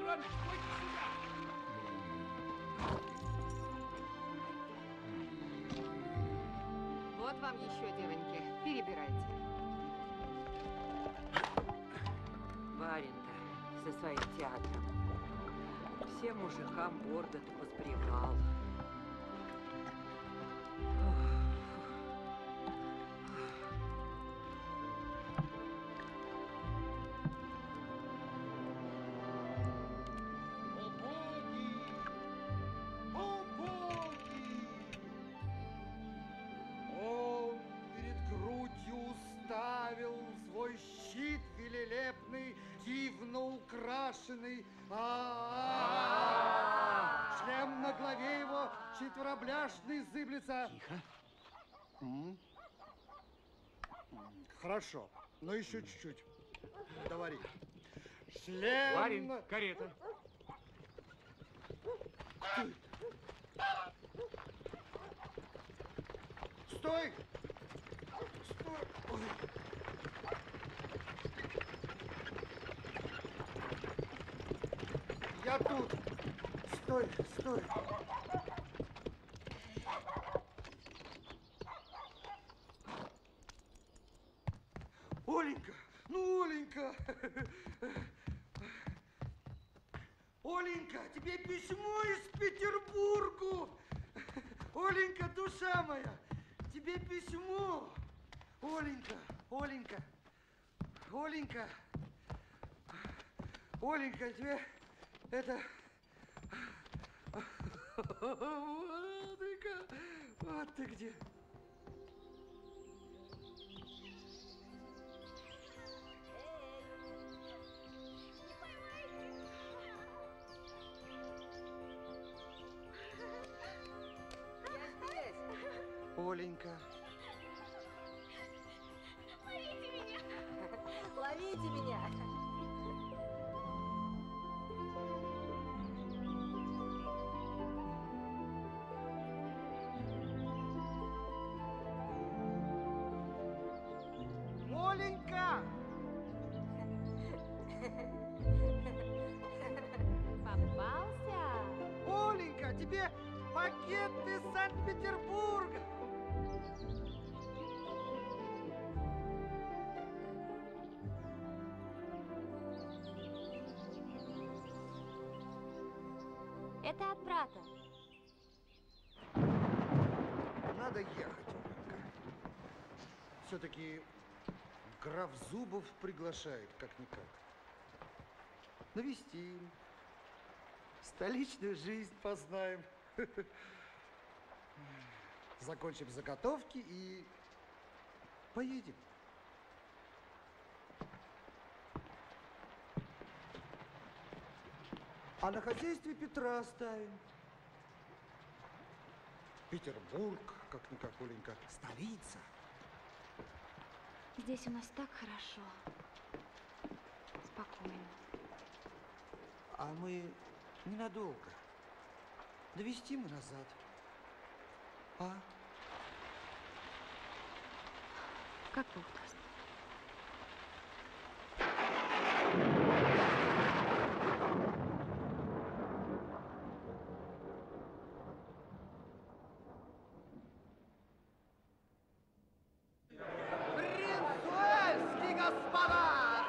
Иванович, пойди сюда! Вот вам еще, девоньки, перебирайте. Барин-то со своим театром всем мужикам бороду-то посбривал. Свой щит велелепный, дивно украшенный. Шлем на голове его четверобляшный зыблется. Тихо. Хорошо, но еще чуть-чуть. Говори. Шлем... Барин, карета. Стой! Стой! Ой. Я тут. Стой, стой. Оленька, ну, Оленька. Оленька, тебе письмо из Петербурга. Оленька, душа моя, тебе письмо. Оленька, Оленька, Оленька, Оленька, тебе это... Вот ты где. Оленька. Ловите меня! Ловите меня! Оленька! Попался? Оленька, тебе пакет из Санкт-Петербурга. Это от брата. Надо ехать, Оленька. Все-таки граф Зубов приглашает, как-никак. Навестим. Столичную жизнь познаем. Закончим заготовки и поедем. А на хозяйстве Петра оставим. Петербург, как-никак, Оленька, столица. Здесь у нас так хорошо. Спокойно. А мы ненадолго. Довести мы назад. А? Как Бог даст. Принцуэльский, господа!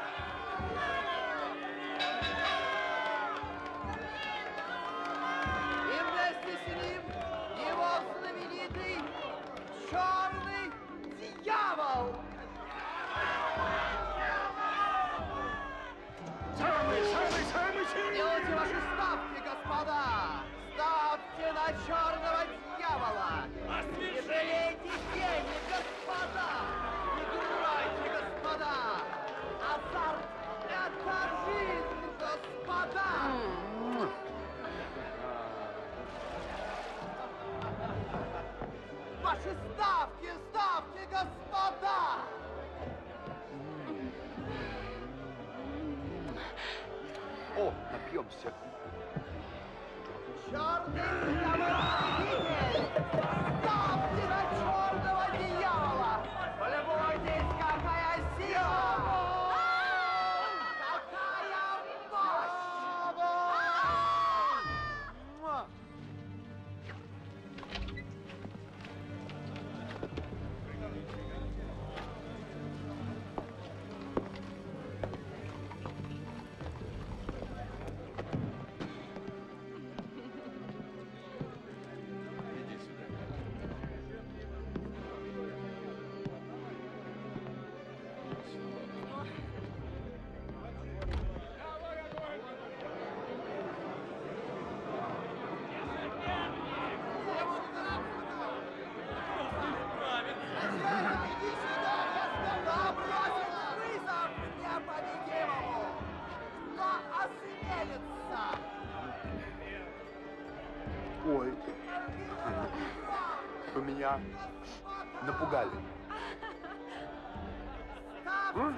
И вместе с ним его знаменитый черный дьявол! Самый сильный! Делайте ваши ставки, господа! Ставьте на черного дьявола! Не жалейте денег, господа! Играйте, господа! Азарт – это жизнь, господа! Ваши ставки, ставки, господа! О, напьемся. Черный дьявол-победитель! Ставьте на черного дьявола! Полюбуйтесь, какая сила! Какая мощь! Ой. Вы меня напугали. Ладно.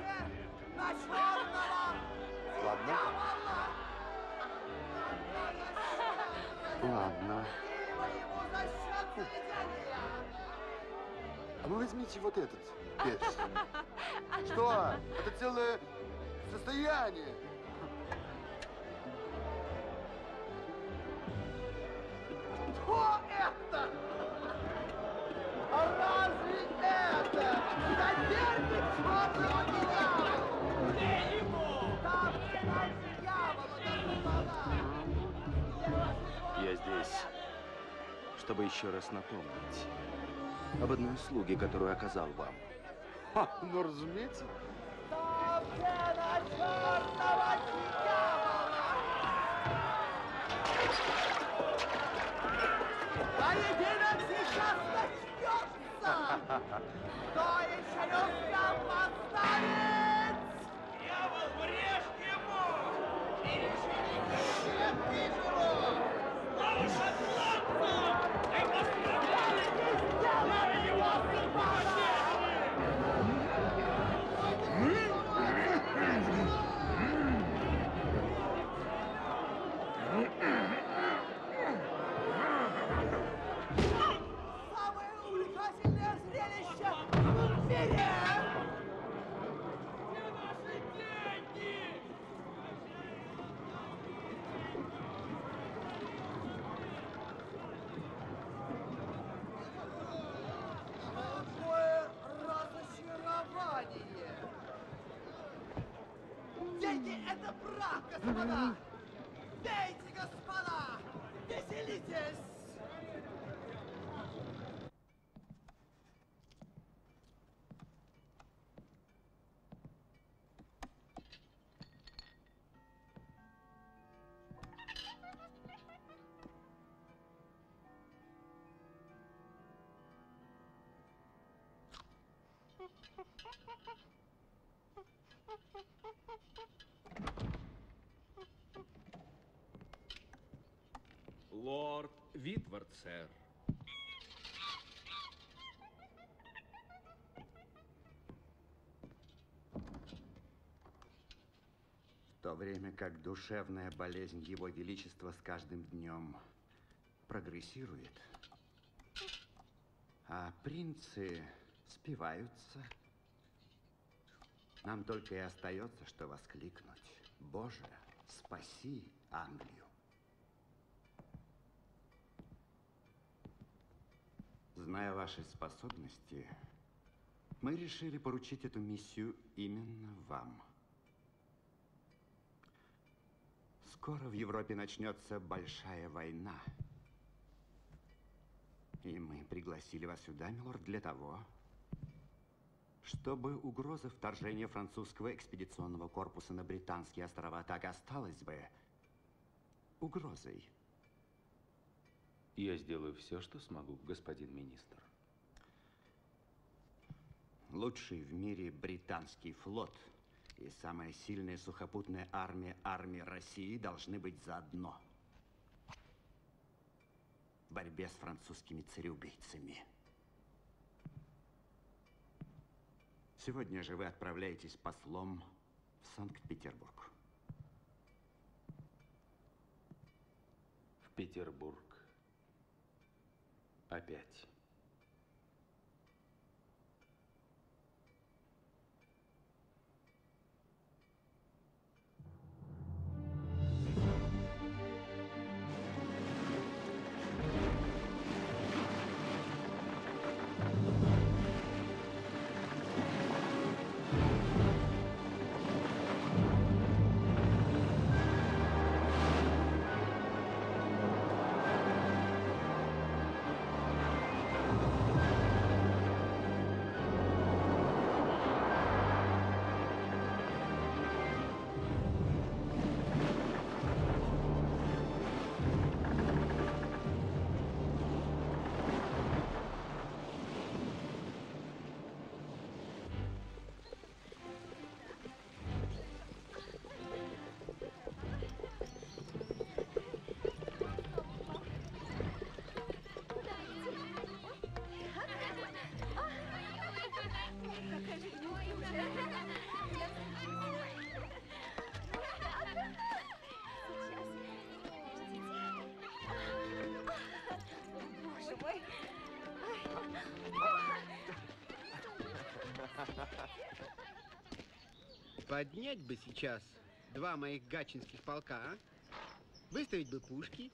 Ладно. А вы возьмите вот этот перс. Что? Это целое состояние. Что это? А разве это соперник черного дьявола? Где ему? Там от дьявола до Я здесь, чтобы еще раз напомнить об одной услуге, которую оказал вам. Ну, разумеется. Ставьте на черного дьявола! Поединок сейчас начнется! Кто еще не успел поставить? Дьявол, врежь ему! Нет, вижу его! Слава шотландцам! Ты пострадали! Сделай его, сыпаша! Самое увлекательное зрелище в мире! Где наши деньги? Какое разочарование! Деньги — это брак, господа! Пейте, господа! Веселитесь! Лорд Витвард, сэр. В то время как душевная болезнь Его Величества с каждым днем прогрессирует, а принцы спиваются, нам только и остается, что воскликнуть: Боже, спаси Англию! Зная ваши способности, мы решили поручить эту миссию именно вам. Скоро в Европе начнется большая война. И мы пригласили вас сюда, милорд, для того, чтобы угроза вторжения французского экспедиционного корпуса на Британские острова так и осталась бы угрозой. Я сделаю все, что смогу, господин министр. Лучший в мире британский флот и самая сильная сухопутная армия России должны быть заодно в борьбе с французскими цареубийцами. Сегодня же вы отправляетесь послом в Санкт-Петербург. В Петербург. Опять. Поднять бы сейчас два моих гатчинских полка, а? Выставить бы пушки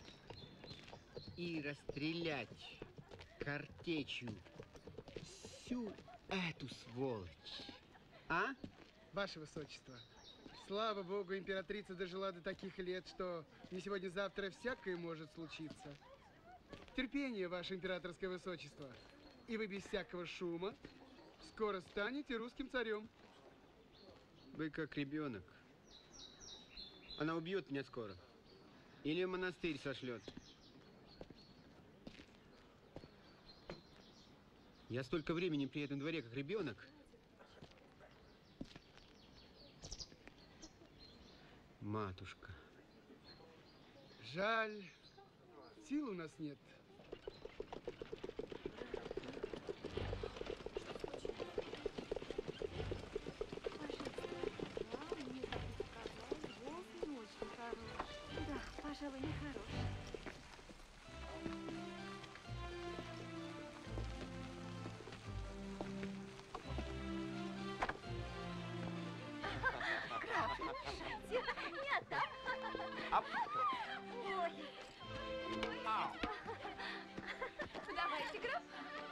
и расстрелять картечью всю эту сволочь. А? Ваше Высочество, слава Богу, императрица дожила до таких лет, что не сегодня-завтра всякое может случиться. Терпение, Ваше Императорское Высочество, и вы без всякого шума скоро станете русским царем. Вы как ребенок. Она убьет меня скоро. Или в монастырь сошлет. Я столько времени при этом дворе, как ребенок. Матушка. Жаль, сил у нас нет. Да, пожалуй, нехороший. Нет, да? Ой. Давайте, граф.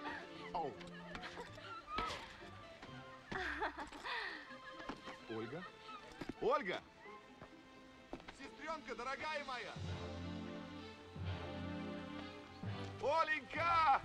Ольга? Ольга! Сестренка, дорогая моя! Оленька!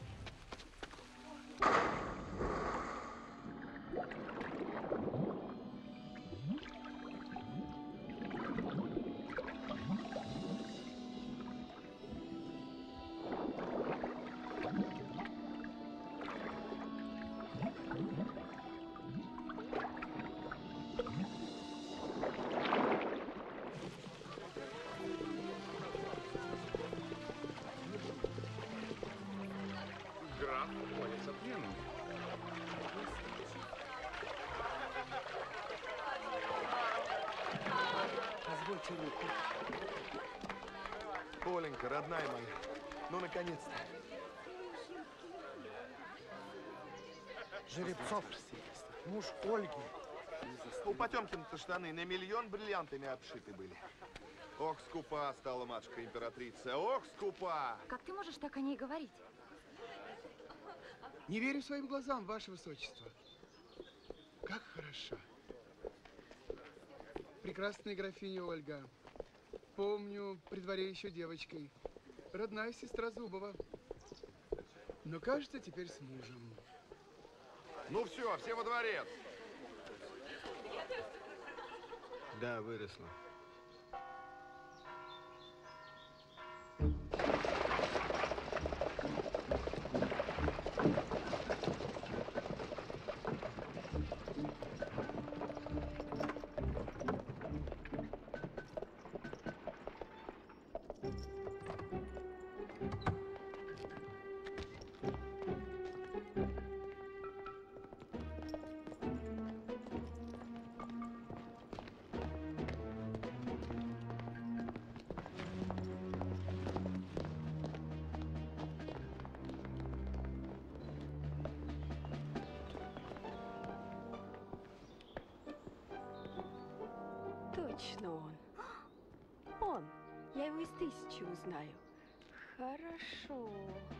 Граф уходится пленным. Позвольте руку. Оленька, родная моя, ну наконец-то. Жеребцов, муж Ольги. У Потемкина-то штаны на миллион бриллиантами обшиты были. Ох, скупа стала матушка императрица, ох, скупа! Как ты можешь так о ней говорить? Не верю своим глазам, Ваше Высочество. Как хороша. Прекрасная графиня Ольга. Помню, при дворе еще девочкой. Родная сестра Зубова. Но, кажется, теперь с мужем. Ну все во дворец! Да, выросла. Точно он. Он. Я его из 1000 узнаю. Хорошо.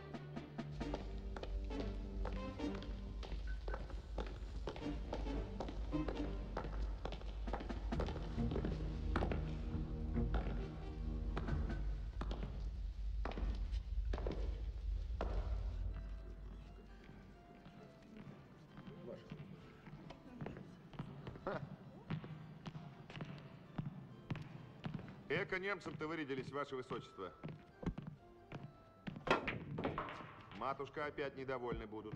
Эко немцам-то вырядились, Ваше Высочество. Матушка опять недовольны будут.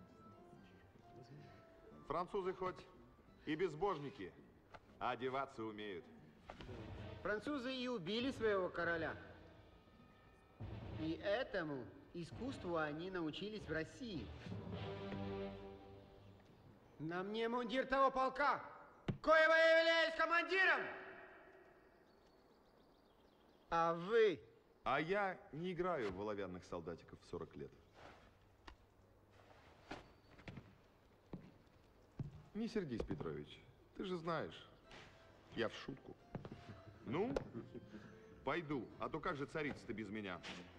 Французы хоть и безбожники, а одеваться умеют. Французы и убили своего короля. И этому искусству они научились в России. На мне мундир того полка, коего я являюсь командиром. А вы? А я не играю в оловянных солдатиков в 40 лет. Не сердись, Петрович. Ты же знаешь, я в шутку. Ну, пойду, а то как же царица-то без меня?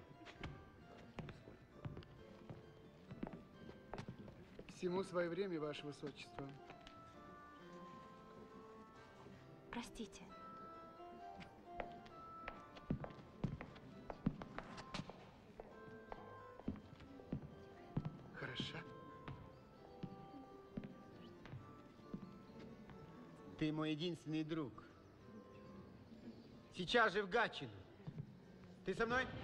Всему свое время, ваше высочество. Простите. Хороша. Ты мой единственный друг. Сейчас же в Гатчину. Ты со мной?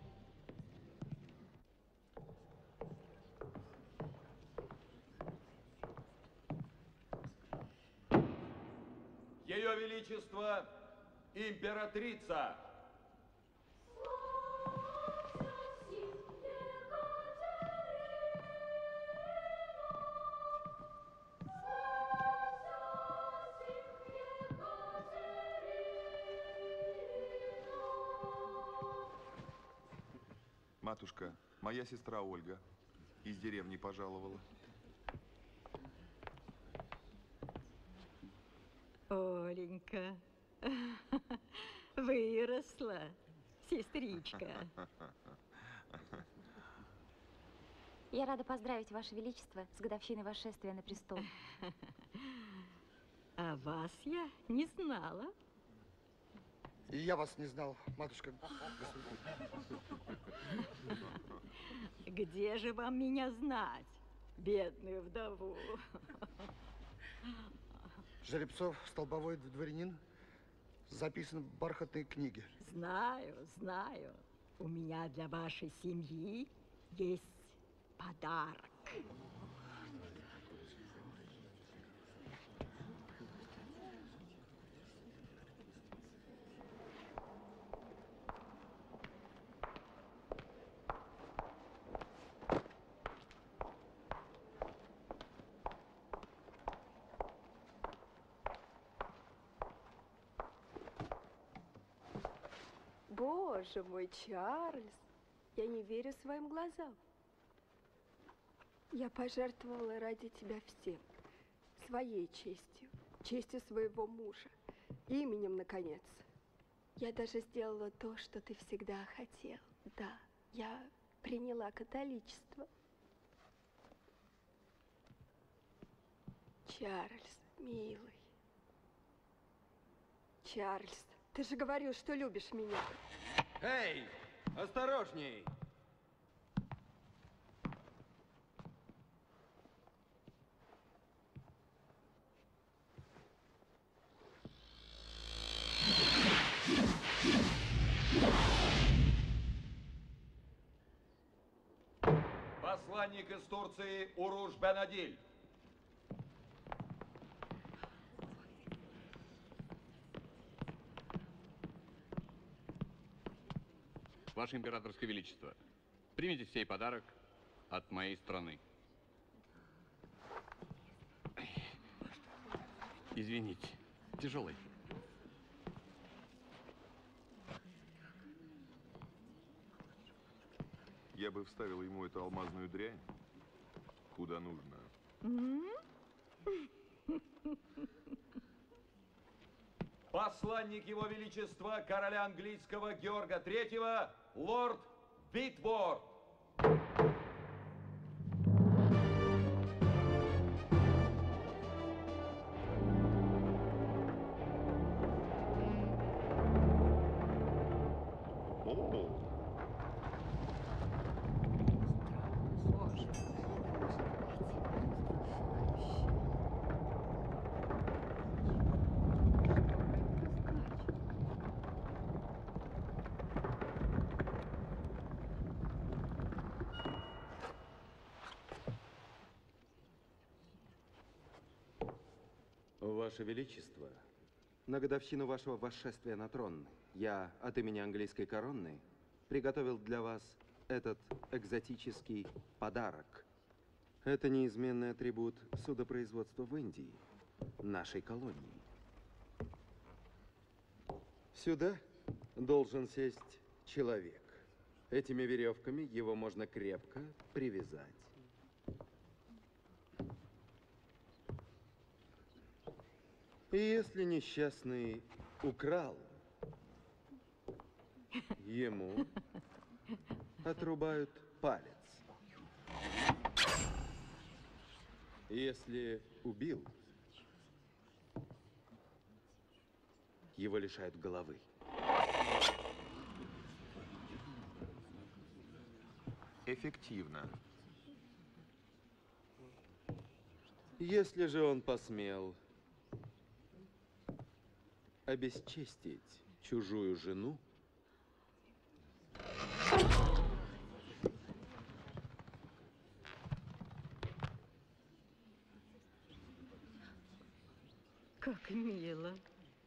Ее Величество императрица. Матушка, моя сестра Ольга из деревни пожаловала. Оленька, выросла, сестричка. Я рада поздравить Ваше Величество с годовщиной восшествия на престол. А вас я не знала. И я вас не знал, матушка. Где же вам меня знать, бедную вдову? Жеребцов, столбовой дворянин, записан в бархатной книге. Знаю, знаю. У меня для вашей семьи есть подарок. Боже мой, Чарльз, я не верю своим глазам. Я пожертвовала ради тебя всем. Своей честью, честью своего мужа, именем, наконец. Я даже сделала то, что ты всегда хотел. Да, я приняла католичество. Чарльз, милый. Чарльз, ты же говорил, что любишь меня. Эй, осторожней! Посланник из Турции Уруш Бен-Адиль. Ваше императорское величество, примите сей подарок от моей страны. Извините, тяжелый. Я бы вставил ему эту алмазную дрянь, куда нужно. Посланник Его Величества короля английского Георга III, лорд Витворд. Ваше Величество, на годовщину вашего восшествия на трон я от имени английской короны приготовил для вас этот экзотический подарок. Это неизменный атрибут судопроизводства в Индии, нашей колонии. Сюда должен сесть человек. Этими веревками его можно крепко привязать. И если несчастный украл, ему отрубают палец. Если убил, его лишают головы. Эффективно. Если же он посмел обесчестить чужую жену, Как мило.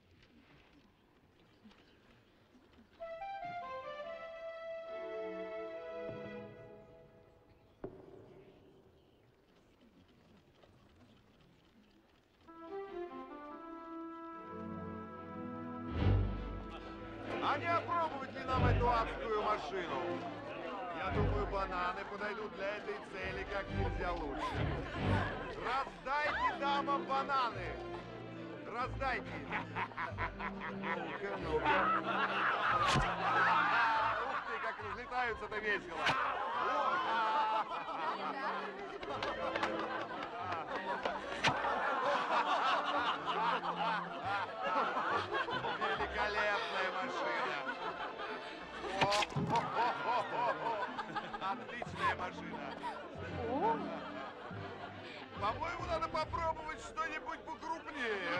А не опробовать ли нам эту адскую машину? Я думаю, бананы подойдут для этой цели как нельзя лучше. Раздайте дамам бананы! Раздайте! Ну-ка, ну-ка. Ух ты, как разлетаются-то весело! Великолепная машина! Отличная машина! По-моему, надо попробовать что-нибудь покрупнее.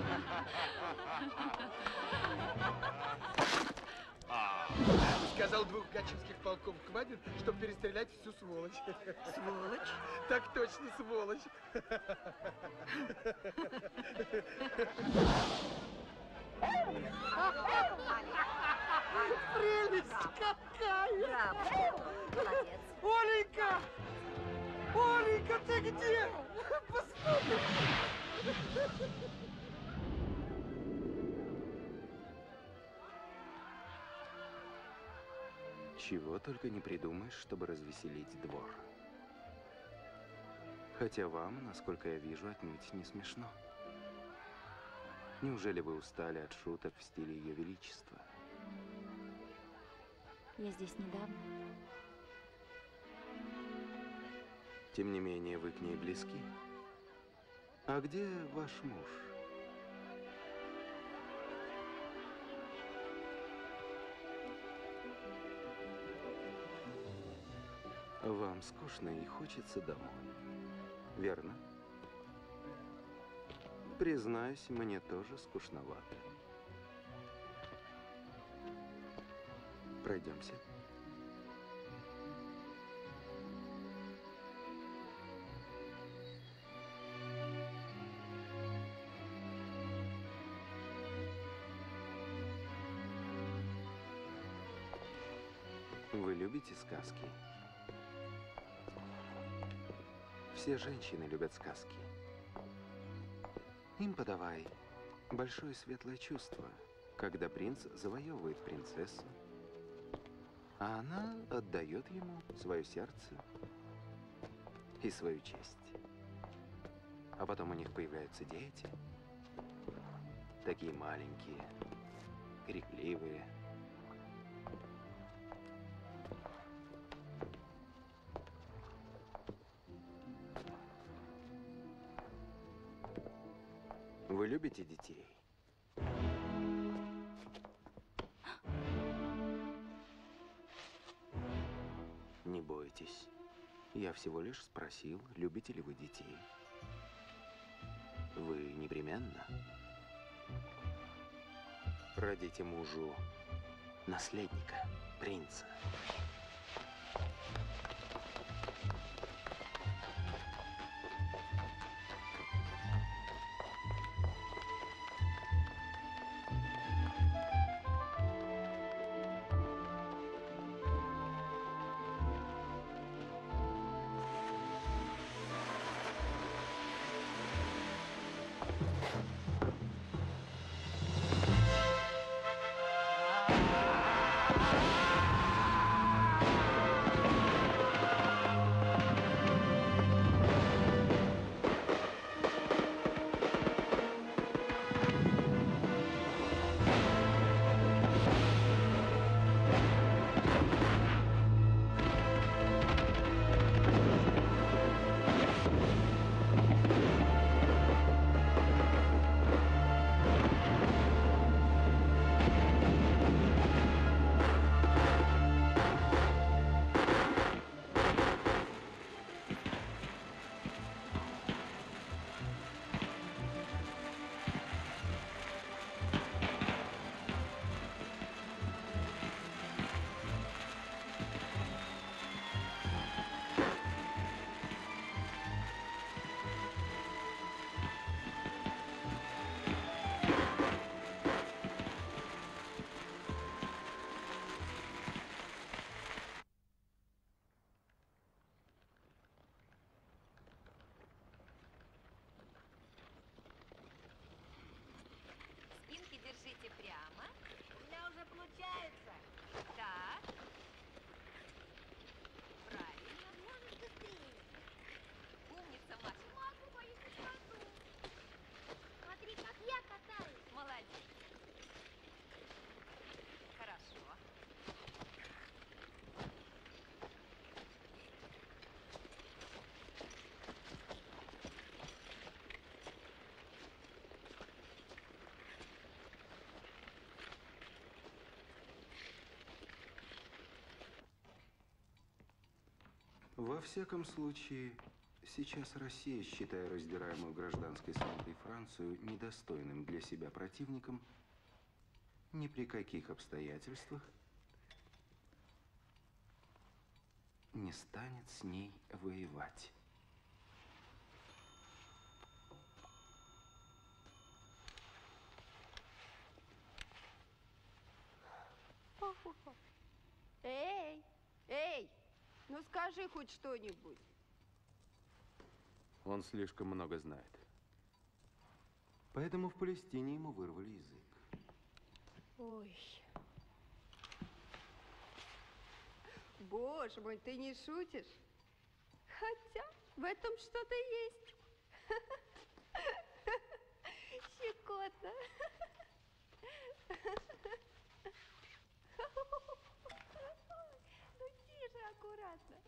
Сказал 2 гатчинских полков хватит, чтобы перестрелять всю сволочь. Сволочь? Так точно, сволочь. Прелесть какая! Браво! Молодец. Оленька! Оленька, ты где? Посмотри! чего только не придумаешь, чтобы развеселить двор. Хотя вам, насколько я вижу, отнюдь не смешно. Неужели вы устали от шуток в стиле Ее Величества? Я здесь недавно. Тем не менее, вы к ней близки. А где ваш муж? Вам скучно и хочется домой, верно? Признаюсь, мне тоже скучновато. Пройдемся. Вы любите сказки? Все женщины любят сказки. Им подавай большое светлое чувство, когда принц завоевывает принцессу, а она отдает ему свое сердце и свою честь. А потом у них появляются дети, такие маленькие, крикливые. Вы любите детей? Не бойтесь. Я всего лишь спросил, любите ли вы детей. Вы непременно родите мужу наследника, принца. Во всяком случае, сейчас Россия, считая раздираемую гражданской смутой Францию недостойным для себя противником, ни при каких обстоятельствах не станет с ней воевать. Эй, эй, ну скажи хоть что-нибудь. Он слишком много знает. Поэтому в Палестине ему вырвали язык. Ой. Боже мой, ты не шутишь? Хотя в этом что-то есть. Щекотно. Ну тише, аккуратно.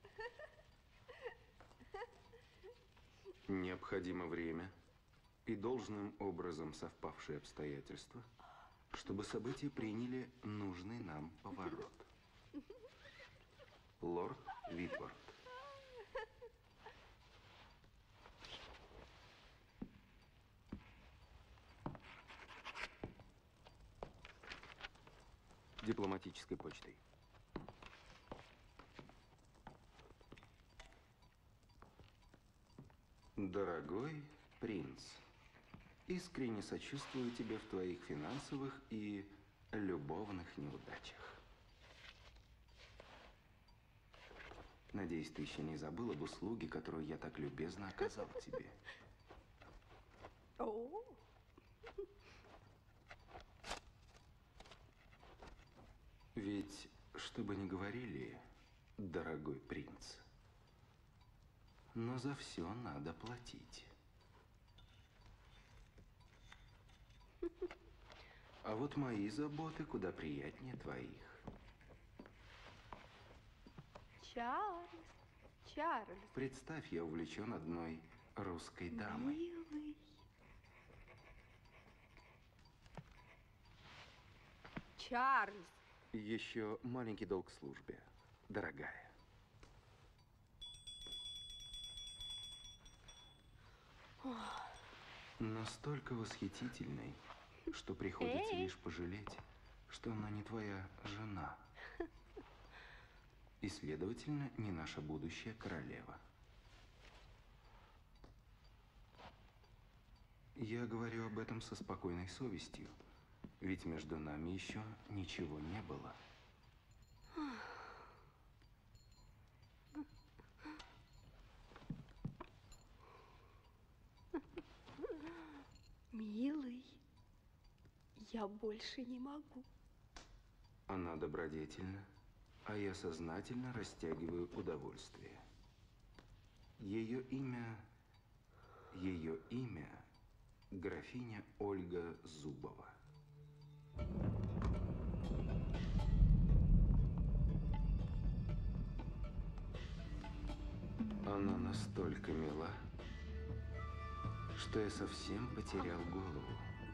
Необходимо время и должным образом совпавшие обстоятельства, чтобы события приняли нужный нам поворот. Лорд Витворт. Дипломатической почтой. Дорогой принц, искренне сочувствую тебе в твоих финансовых и любовных неудачах. Надеюсь, ты еще не забыл об услуге, которую я так любезно оказал тебе. О. Ведь, что бы ни говорили, дорогой принц, но за все надо платить. А вот мои заботы куда приятнее твоих. Чарльз. Представь, я увлечен одной русской дамой. Милый. Чарльз. Еще маленький долг службе, дорогая. Настолько восхитительной, что приходится лишь пожалеть, что она не твоя жена. И, следовательно, не наша будущая королева. Я говорю об этом со спокойной совестью, ведь между нами еще ничего не было. Милый, я больше не могу. Она добродетельна, а я сознательно растягиваю удовольствие. Ее имя графиня Ольга Зубова. Она настолько мила, что я совсем потерял голову.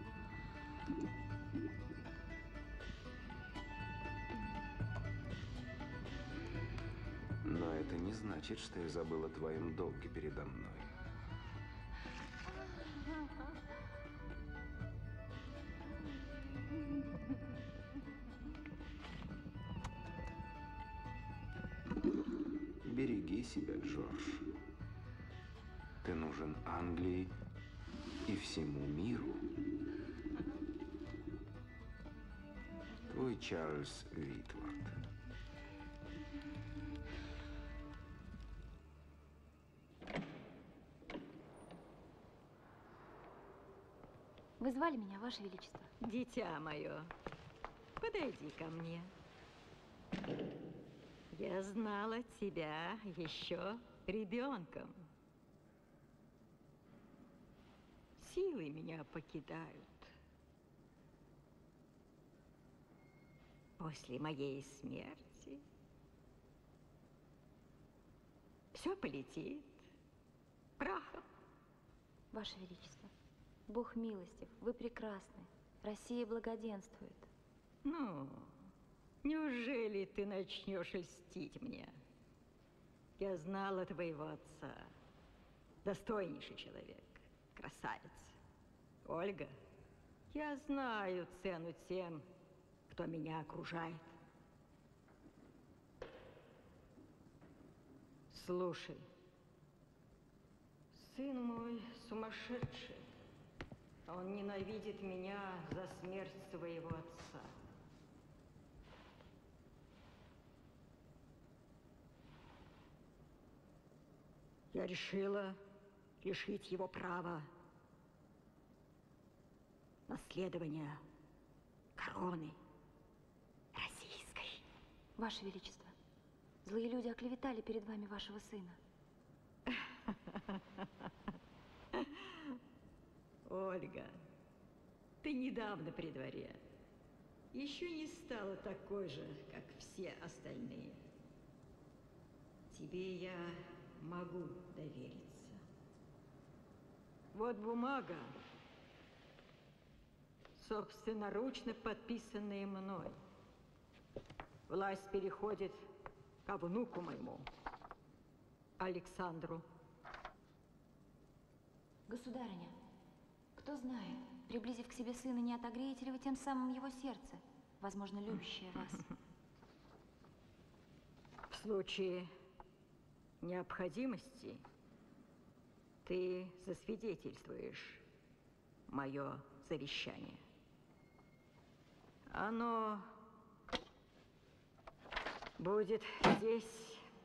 Но это не значит, что я забыл о твоем долге передо мной. Береги себя, Джордж. Ты нужен Англии и всему миру. Твой Чарльз Витворт. Вы звали меня, Ваше Величество? Дитя мое, подойди ко мне. Я знала тебя еще ребенком. Силы меня покидают. После моей смерти все полетит прахом. Ваше Величество, Бог милостив, вы прекрасны. Россия благоденствует. Ну, неужели ты начнешь льстить мне? Я знала твоего отца. Достойнейший человек, красавец. Ольга, я знаю цену тем, кто меня окружает. Слушай, сын мой сумасшедший. Он ненавидит меня за смерть своего отца. Я решила лишить его права наследования короны российской. Ваше Величество, злые люди оклеветали перед вами вашего сына. Ольга, ты недавно при дворе. Еще не стала такой же, как все остальные. Тебе я могу довериться. Вот бумага, собственноручно подписанная мной. Власть переходит ко внуку моему, Александру. Государыня, кто знает, приблизив к себе сына, не отогреете ли вы тем самым его сердце, возможно, любящее вас? В случае необходимости ты засвидетельствуешь мое завещание. Оно будет здесь.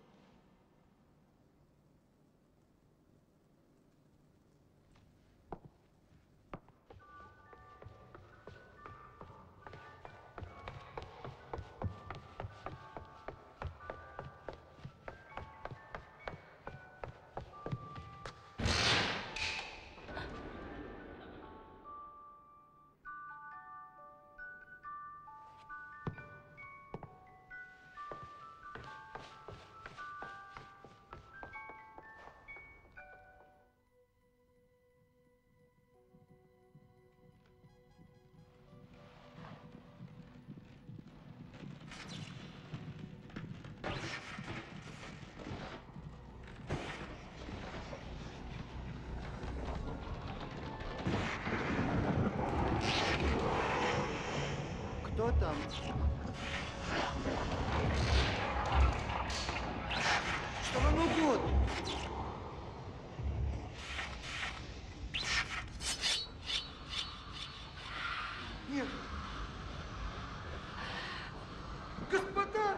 Кто там? Что вам угодно? Нет. Господа!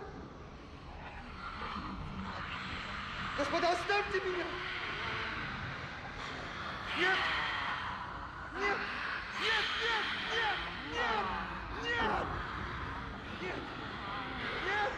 Господа, оставьте меня! Нет! Нет! Нет! Нет! Нет! Нет! Нет! Нет! Нет!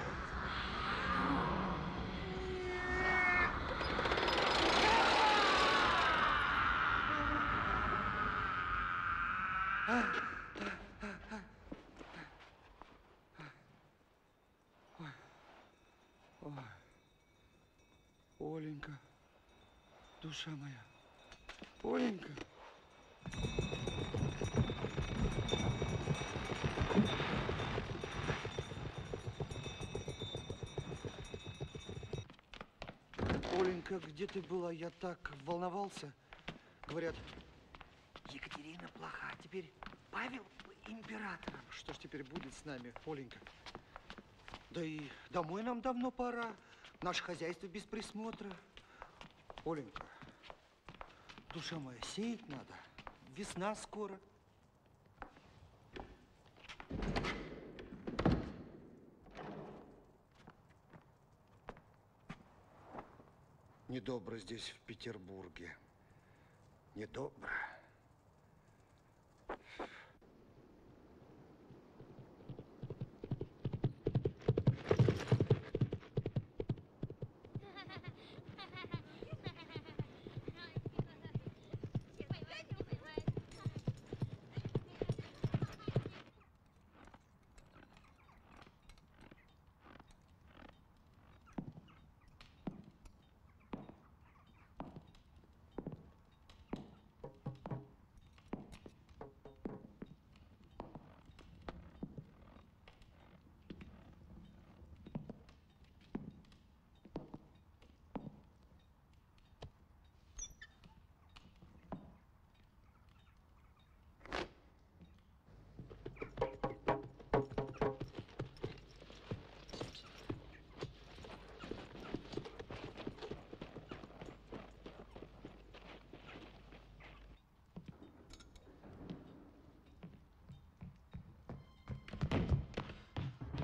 Ой. Оленька, душа моя, Оленька. Оленька, где ты была? Я так волновался. Говорят, Екатерина плоха, теперь Павел императором. Что ж теперь будет с нами, Оленька? Да и домой нам давно пора. Наше хозяйство без присмотра. Оленька, душа моя, сеять надо. Весна скоро. Недобро здесь, в Петербурге. Недобро.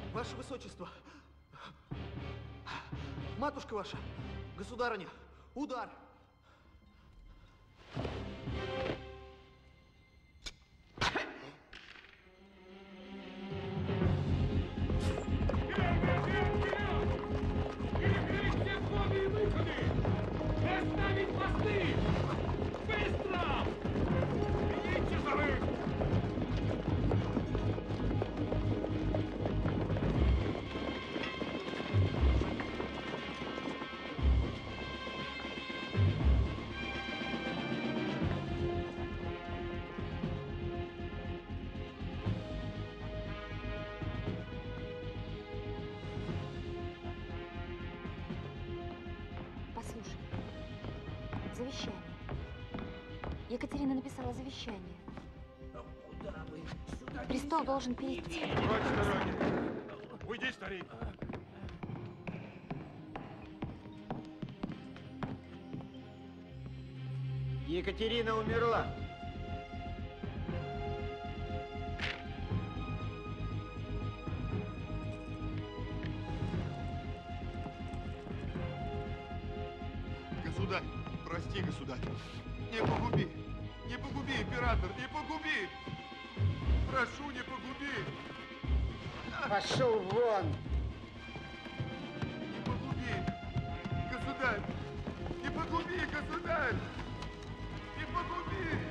Ваше Высочество! Матушка ваша! Государыня! Удар! Послушай, завещание. Екатерина написала завещание. Престол должен перейти. Прочь с дороги! Уйди, старик! Екатерина умерла. Государь, прости, государь. Не погуби! Не погуби, император, не погуби! Прошу, не погуби! Пошел вон! Не погуби! Государь! Не погуби, государь! Не погуби!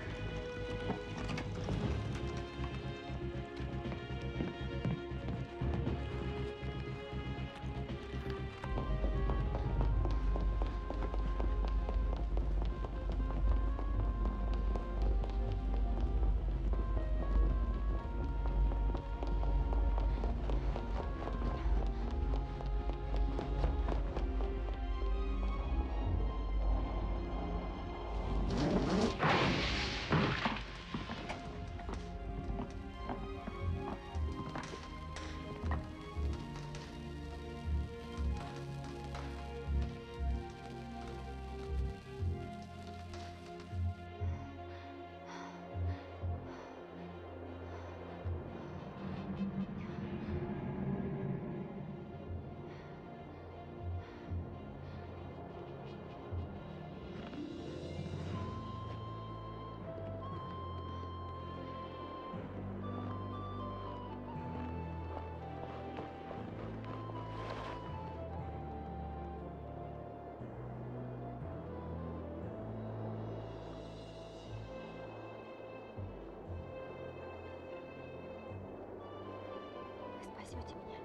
Вы спасете меня.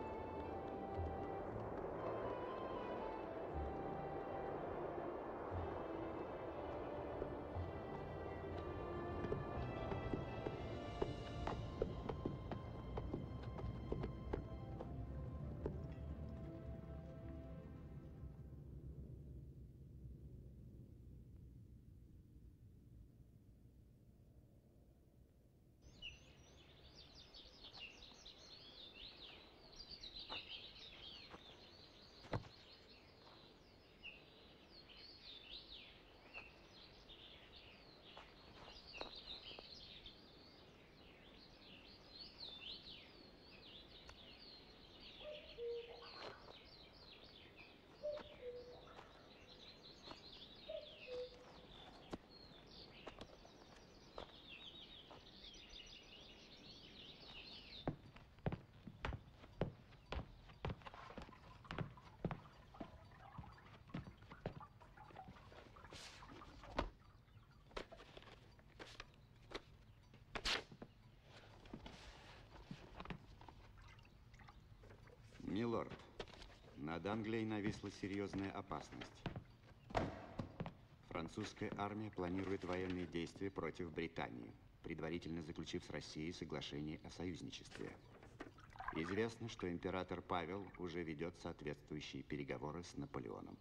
Милорд, над Англией нависла серьезная опасность. Французская армия планирует военные действия против Британии, предварительно заключив с Россией соглашение о союзничестве. Известно, что император Павел уже ведет соответствующие переговоры с Наполеоном.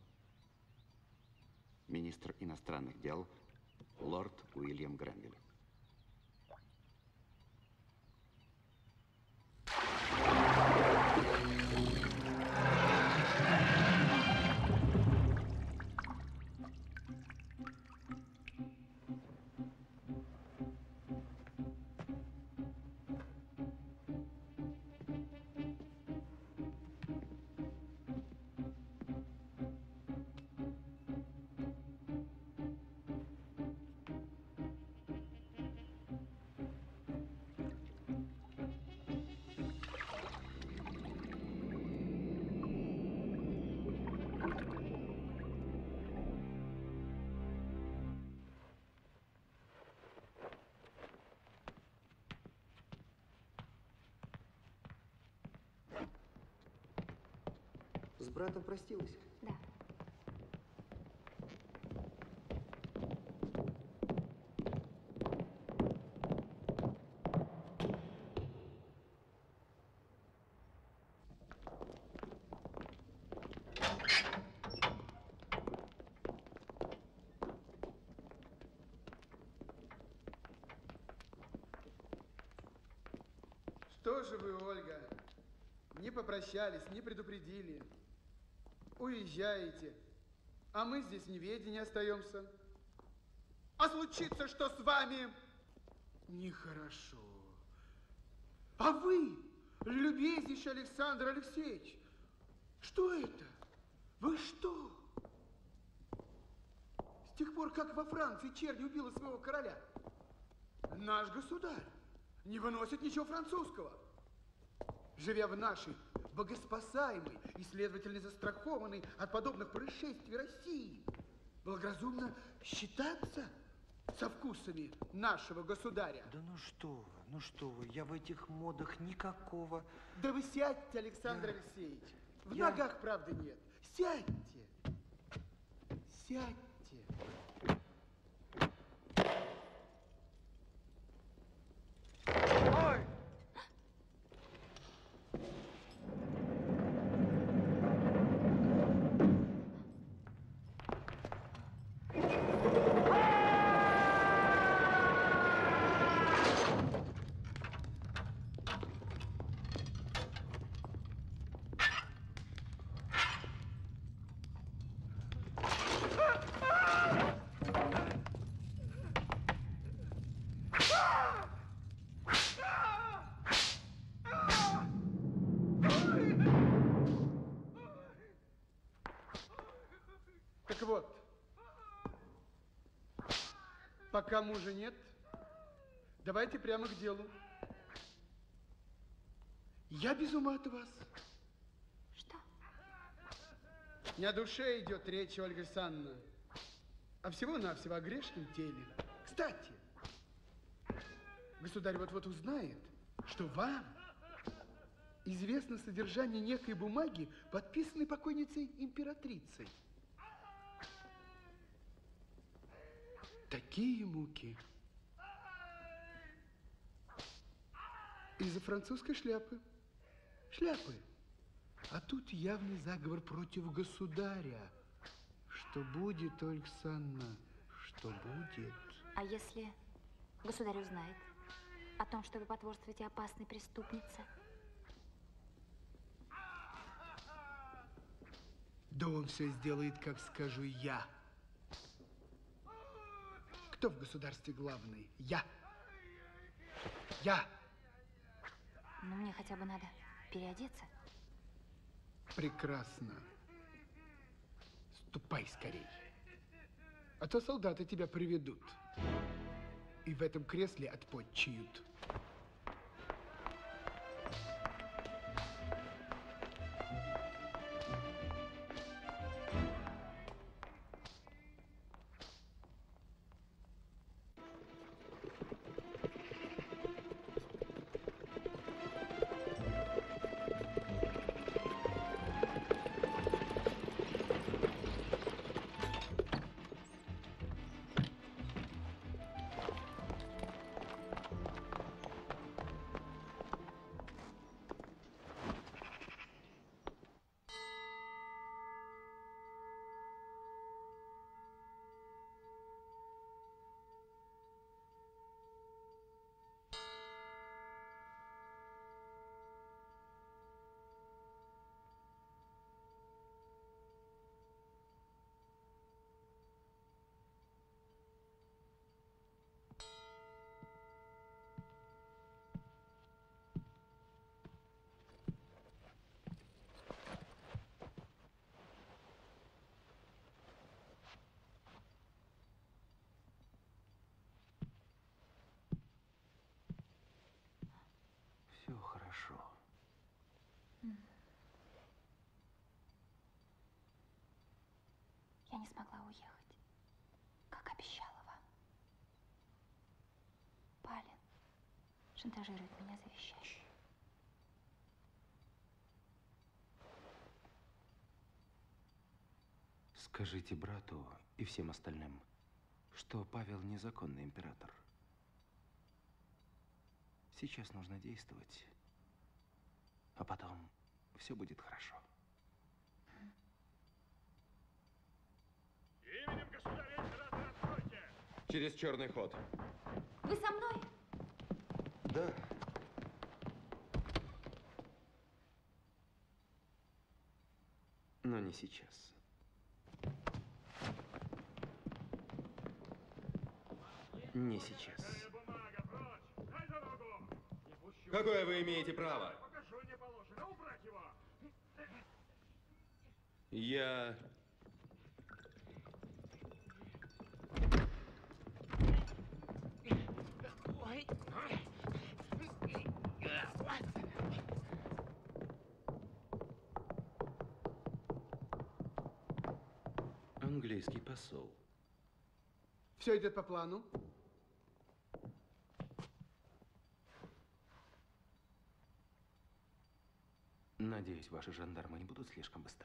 Министр иностранных дел лорд Уильям Гренвиль. С братом простилась? Да. Что же вы, Ольга, не попрощались, не предупредили. Уезжаете, а мы здесь в неведении остаемся. А случится, что с вами нехорошо. А вы, любезнейший Александр Алексеевич, что это? Вы что? С тех пор, как во Франции чернь убила своего короля, наш государь не выносит ничего французского. Живя в нашей богоспасаемой и, следовательно, застрахованной от подобных происшествий России, благоразумно считаться со вкусами нашего государя. Да ну что вы, я в этих модах никакого... Да вы сядьте, Александр Алексеевич. В ногах, правда, нет. Сядьте. Сядьте. Ой! Так вот, пока мужа нет, давайте прямо к делу. Я без ума от вас. Что? Не о душе идет речь, Ольга Александровна, а всего-навсего о грешном теле. Кстати, государь вот-вот узнает, что вам известно содержание некой бумаги, подписанной покойницей императрицей. Такие муки. Из-за французской шляпы. Шляпы. А тут явный заговор против государя. Что будет, Ольга Александровна, что будет? А если государь узнает о том, что вы потворствуете опасной преступнице? Да он все сделает, как скажу я. Кто в государстве главный? Я. Я. Ну, мне хотя бы надо переодеться. Прекрасно. Ступай скорей. А то солдаты тебя приведут. И в этом кресле отпотчуют. Все хорошо. Я не смогла уехать, как обещала вам. Палин шантажирует меня завещанием. Скажите брату и всем остальным, что Павел незаконный император. Сейчас нужно действовать, а потом все будет хорошо. Именем государя императора откройте! Через черный ход. Вы со мной? Да. Но не сейчас. Не сейчас. Какое вы имеете право? Я... Английский посол. Все идет по плану. Надеюсь, ваши жандармы не будут слишком быстры.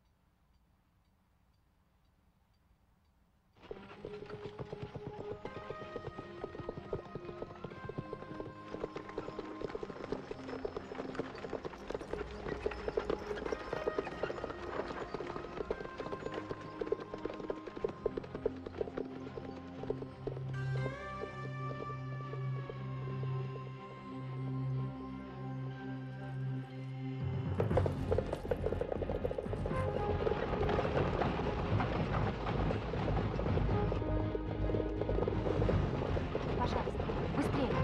Пожалуйста, быстрее.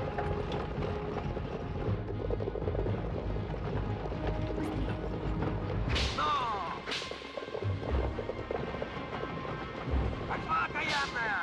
Пошла, окаянная!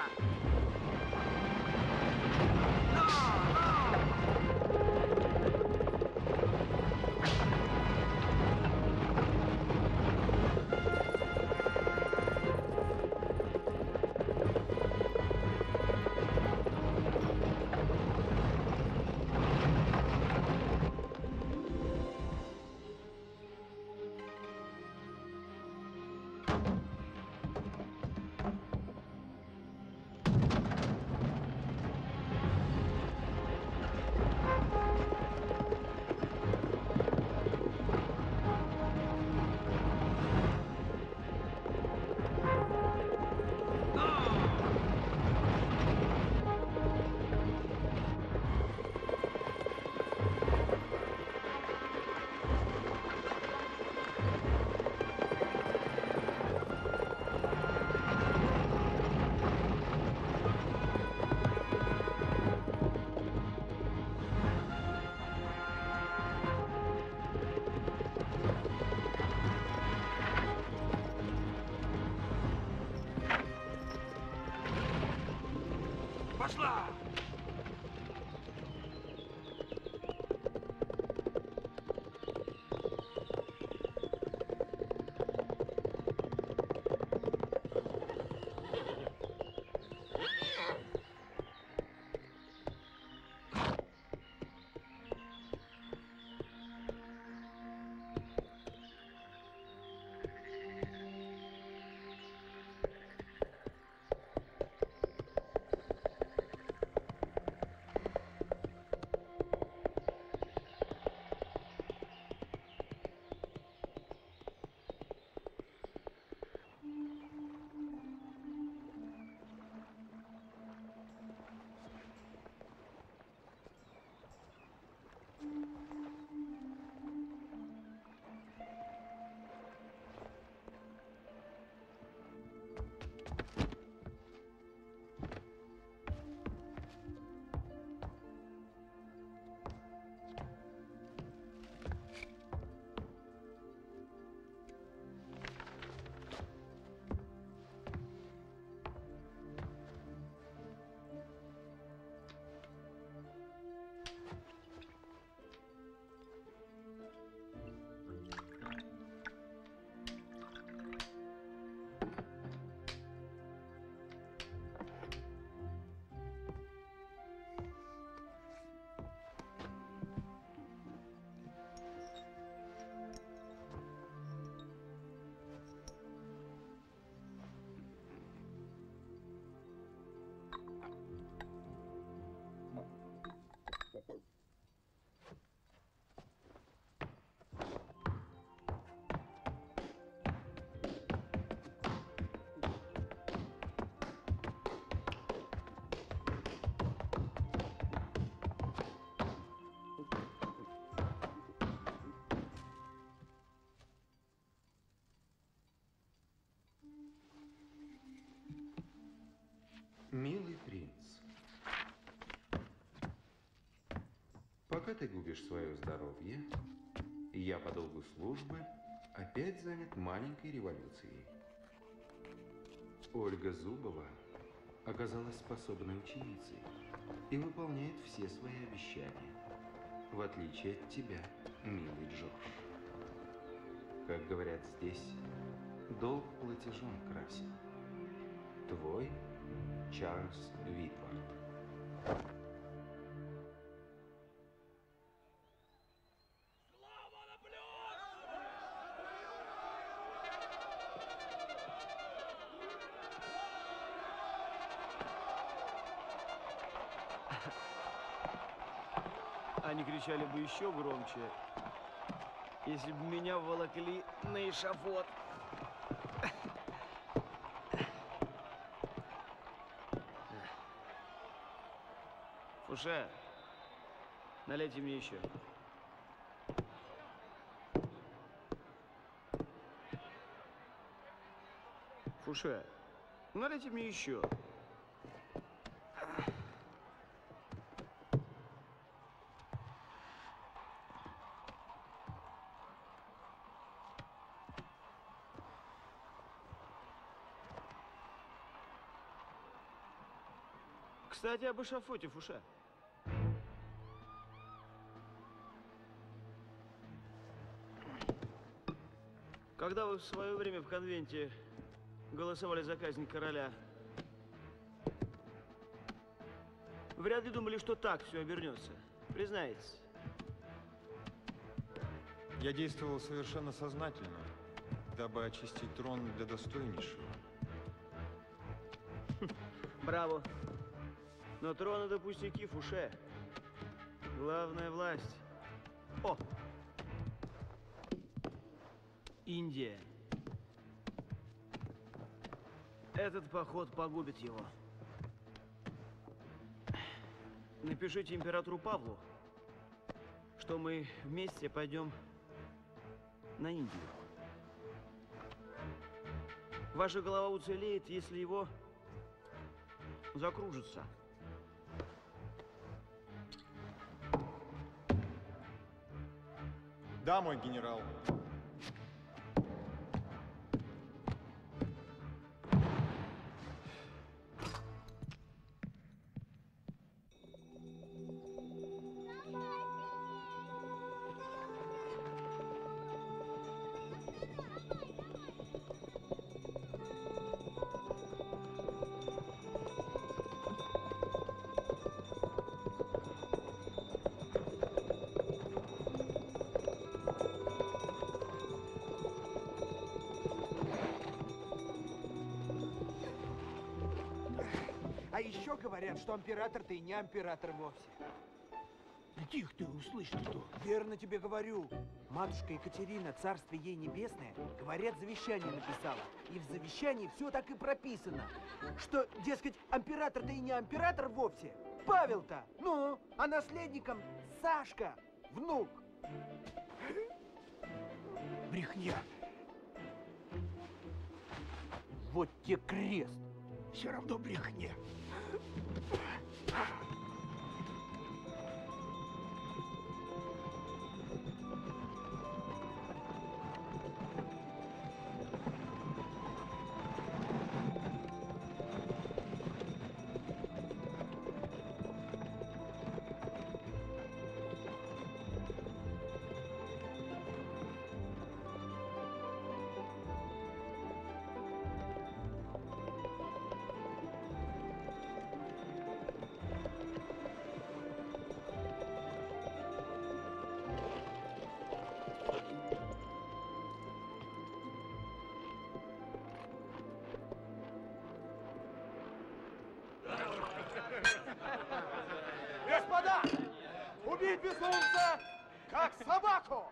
Пошла! ты губишь свое здоровье, и я по долгу службы опять занят маленькой революцией. Ольга Зубова оказалась способной ученицей и выполняет все свои обещания, в отличие от тебя, милый Джордж. Как говорят здесь, долг платежом красен. Твой Чарльз Витвард. Они кричали бы еще громче, если бы меня волокли на эшафот. Фуше, налейте мне еще. Фуше, налейте мне еще. Кстати, об эшафоте, Фуше. Когда вы в свое время в конвенте голосовали за казнь короля, вряд ли думали, что так все обернется. Признайтесь. Я действовал совершенно сознательно, дабы очистить трон для достойнейшего. Браво. Но трон это пустяки, Фуше. Главная власть. О! Индия. Этот поход погубит его. Напишите императору Павлу, что мы вместе пойдем на Индию. Ваша голова уцелеет, если его закружится. Да, мой генерал. А еще говорят, что император-то и не император вовсе. Тихо ты, услышь что? Верно тебе говорю. Матушка Екатерина, царствие ей небесное, говорят, завещание написала. И в завещании все так и прописано. Что, дескать, император-то и не император вовсе. Павел-то, ну, а наследником Сашка, внук. Брехня. Вот те крест. Все равно брехня. Господа, убить безумца, как собаку!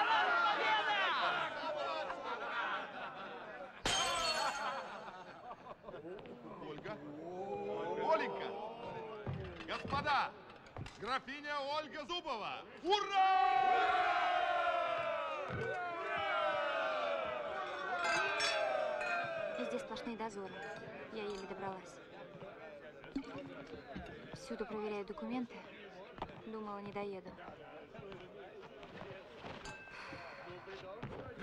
Ольга? Оленька! Господа! Графиня Ольга Зубова! Ура! Везде сплошные дозоры. Я еле добралась. Всюду проверяю документы. Думала, не доеду.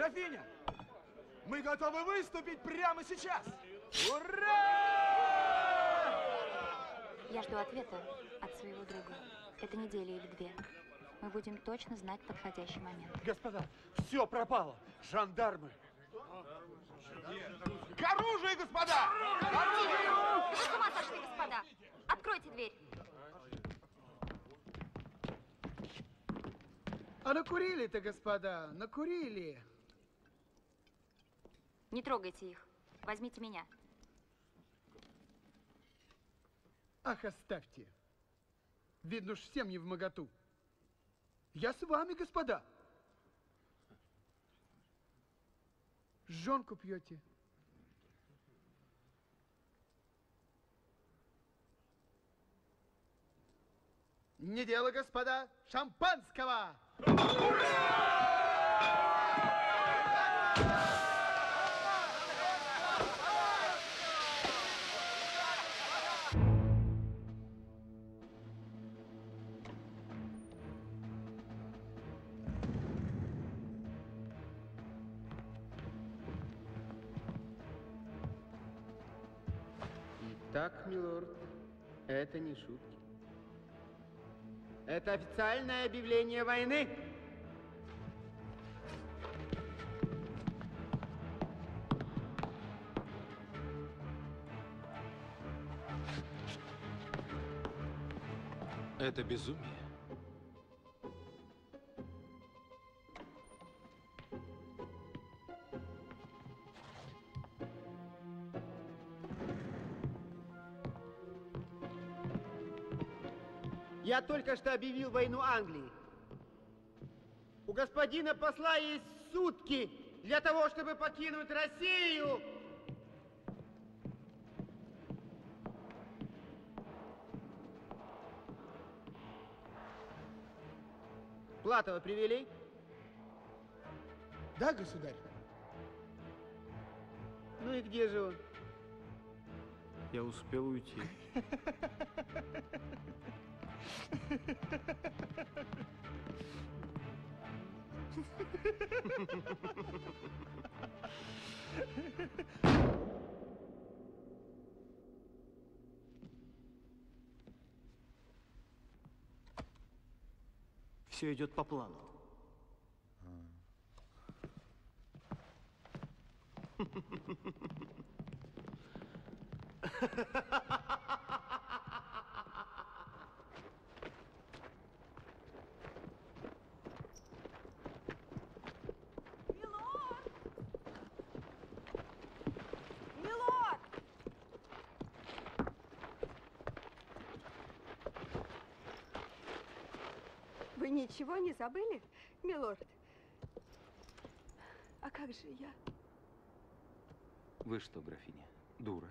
Графиня, мы готовы выступить прямо сейчас! Ура! Я жду ответа от своего друга. Это неделя или две. Мы будем точно знать подходящий момент. Господа, все пропало. Жандармы. К оружию, господа! К оружию! Вы с ума сошли, господа! Откройте дверь! А накурили-то, господа, накурили. Не трогайте их. Возьмите меня. Ах, оставьте. Видно уж всем не вмоготу. Я с вами, господа. Жжёнку пьете? Не дело, господа, шампанского! Итак, милорд, это не шутки. Это официальное объявление войны. Это безумие. Я только что объявил войну Англии. У господина посла есть сутки для того, чтобы покинуть Россию. Платова привели? Да, государь. Ну и где же он? Я успел уйти. Все идет по плану. Вы ничего не забыли, милорд? А как же я? Вы что, графиня, дура?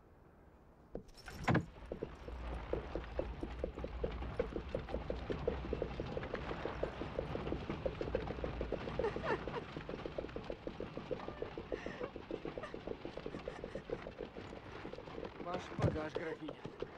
Ваш багаж, графиня.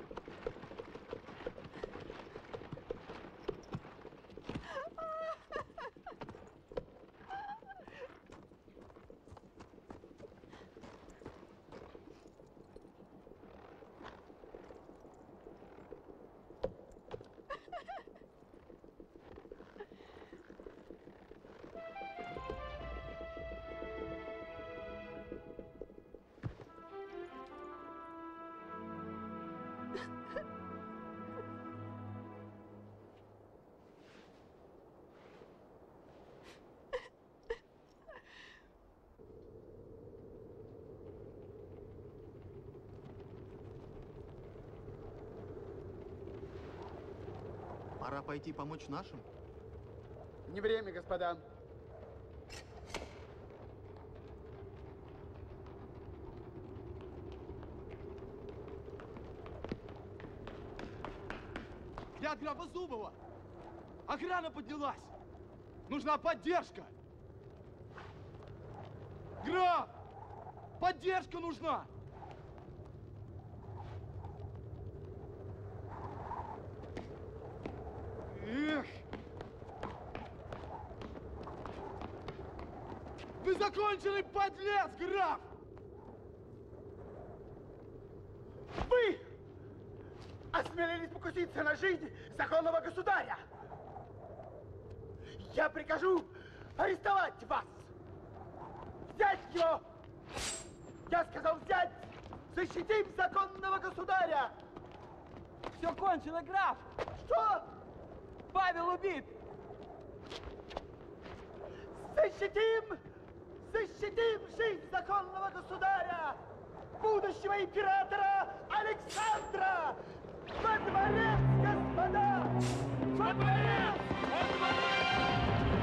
Пора пойти помочь нашим. Не время, господа. Для графа Зубова. Охрана поднялась. Нужна поддержка. Граф! Поддержка нужна! Эх! Вы законченный подлец, граф! Вы осмелились покуситься на жизнь законного государя! Я прикажу арестовать вас! Взять его! Я сказал взять! Защитим законного государя! Все кончено, граф! Что? Павел убит! Защитим! Защитим жизнь законного государя! Будущего императора Александра! Во дворец, господа! Во дворец! Во дворец!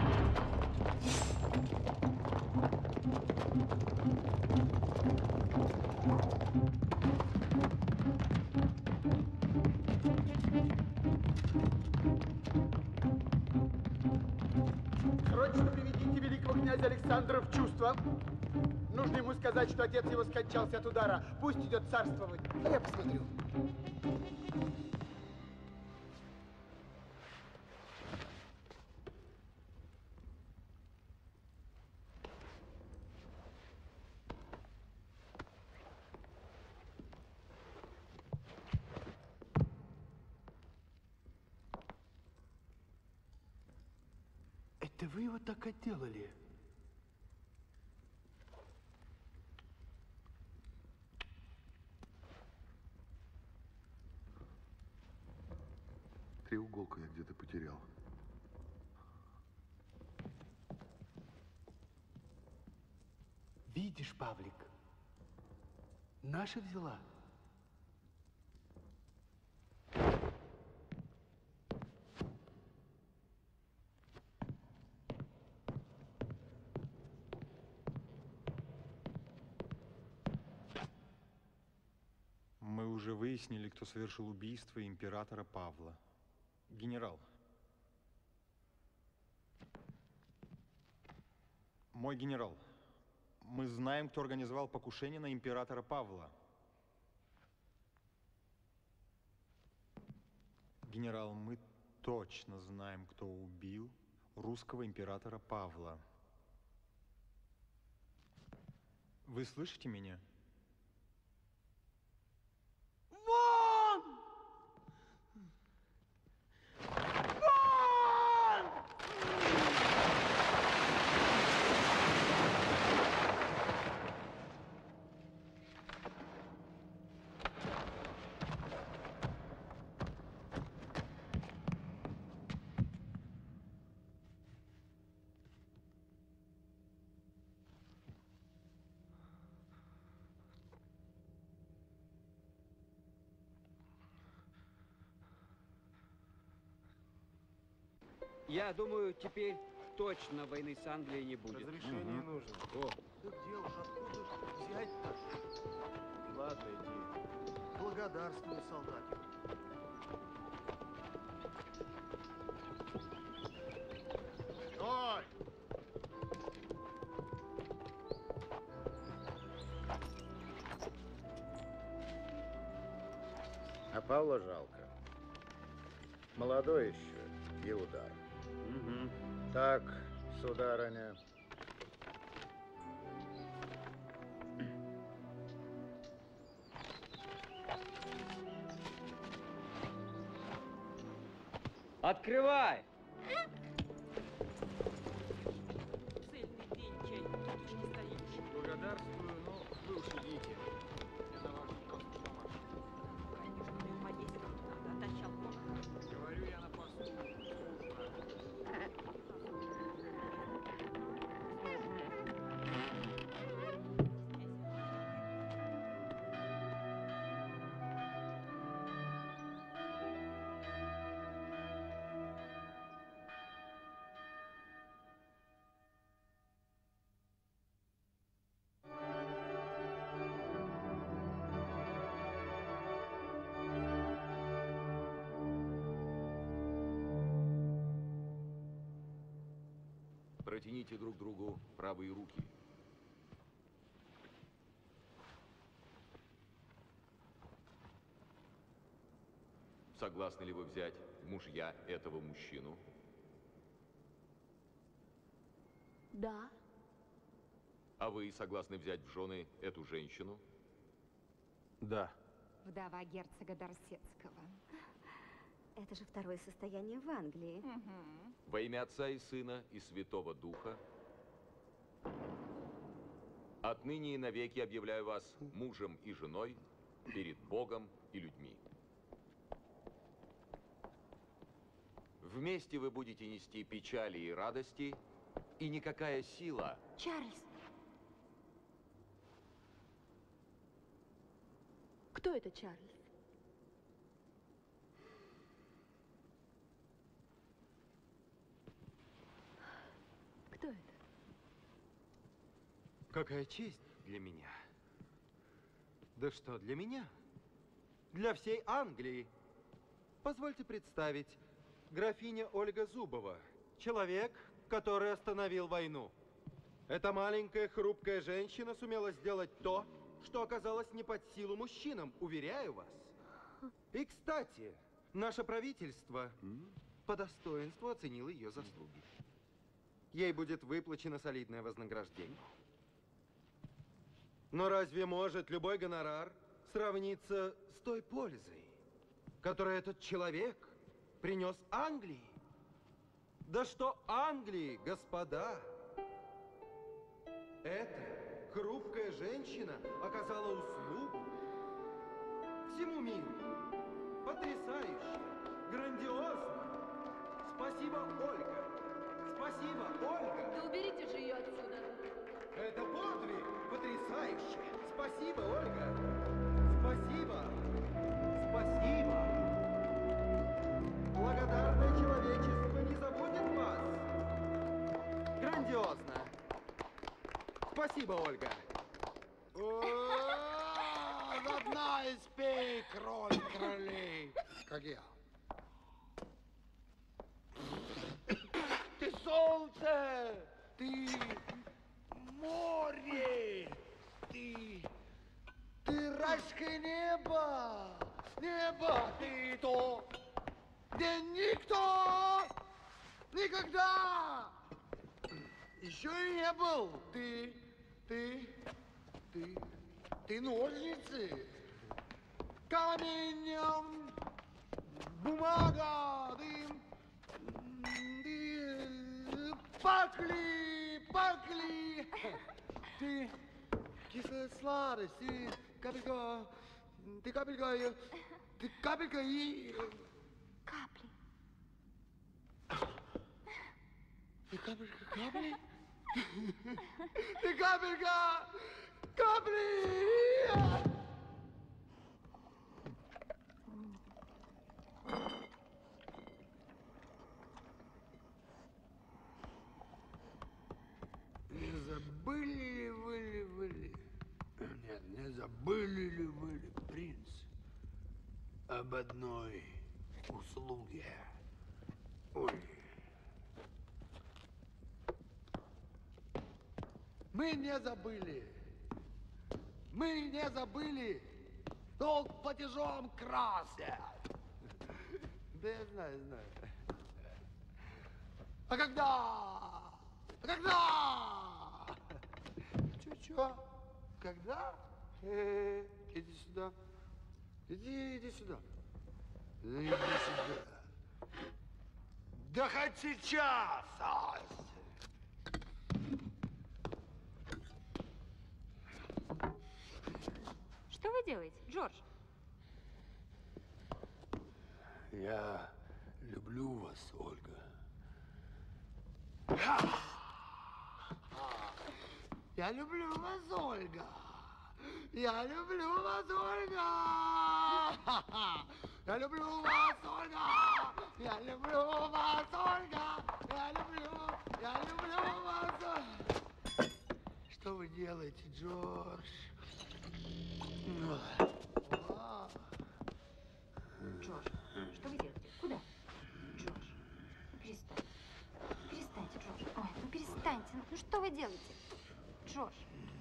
Срочно приведите великого князя Александра в чувство. Нужно ему сказать, что отец его скончался от удара. Пусть идет царствовать. А я посмотрю. Это вы его так отделали? Треуголку я где-то потерял. Видишь, Павлик, наша взяла. Мы уже выяснили, кто совершил убийство императора Павла. Генерал. Мой генерал, мы знаем, кто организовал покушение на императора Павла. Генерал, мы точно знаем, кто убил русского императора Павла. Вы слышите меня? Вон! Вон! Я думаю, теперь точно войны с Англией не будет. Разрешение нужно. О, Да где уж, откуда взять-то? Ладно, иди. Благодарствую, солдатик. Стой! А Павла жалко. Молодой еще и удар. Так, сударыня. открывай! Благодарствую, но вы уж идите. Я на вашу просто помашу. Говорю я на посту. Протяните друг другу правые руки. Согласны ли вы взять в мужья этого мужчину? Да. А вы согласны взять в жены эту женщину? Да. Вдова герцога Дорсетского. Это же второе состояние в Англии. Во имя Отца и Сына и Святого Духа отныне и навеки объявляю вас мужем и женой перед Богом и людьми. Вместе вы будете нести печали и радости, и никакая сила... Чарльз! Кто это Чарльз? Кто это? Какая честь для меня. Да что для меня? Для всей Англии. Позвольте представить, графиня Ольга Зубова. Человек, который остановил войну. Эта маленькая хрупкая женщина сумела сделать то, что оказалось не под силу мужчинам, уверяю вас. И, кстати, наше правительство по достоинству оценило ее заслуги. Ей будет выплачено солидное вознаграждение. Но разве может любой гонорар сравниться с той пользой, которую этот человек принес Англии? Да что Англии, господа! Эта хрупкая женщина оказала услугу всему миру. Потрясающе, грандиозно. Спасибо, Ольга. Спасибо, Ольга. Да уберите же ее отсюда. Это подвиг потрясающе. Спасибо, Ольга. Спасибо. Спасибо. Благодарное человечество не забудет вас. Грандиозно. Спасибо, Ольга. Родная, спей, кровь королей, как я. Ты солнце, ты море, ты райское небо, ты то, где никто никогда еще и не был. Ты ножницы, камень, бумага, ты пакли, ты кислая сладость, ты капелька и... Капли. Ты капелька капли? Ты капелька капли! Не забыли ли вы, нет, не забыли ли вы, принц, об одной услуге? Ой. Мы не забыли, долг платежом красят. Да я знаю. А когда? Чё? Когда? Иди сюда. Иди сюда. Иди сюда. Да хоть сейчас, Что вы делаете, Джордж? Я люблю вас, Ольга. Я люблю вас, Ольга. Я люблю вас, Ольга. Я люблю вас, Ольга. Я люблю вас, Ольга. Я люблю вас. Что вы делаете, Джордж? Джордж, что вы делаете? Куда? Джордж, перестань. Перестаньте, Джордж. Ой, ну перестаньте. Ну что вы делаете? Джордж.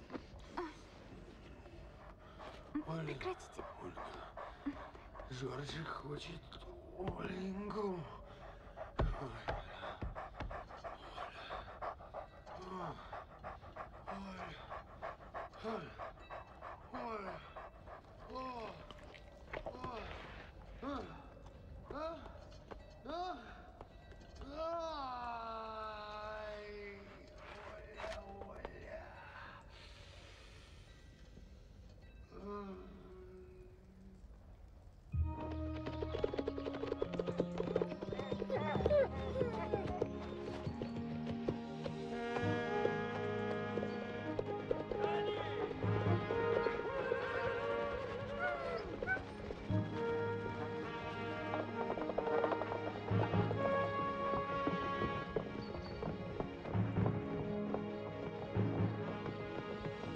Прекратите. Джордж хочет Оленьку. Оля.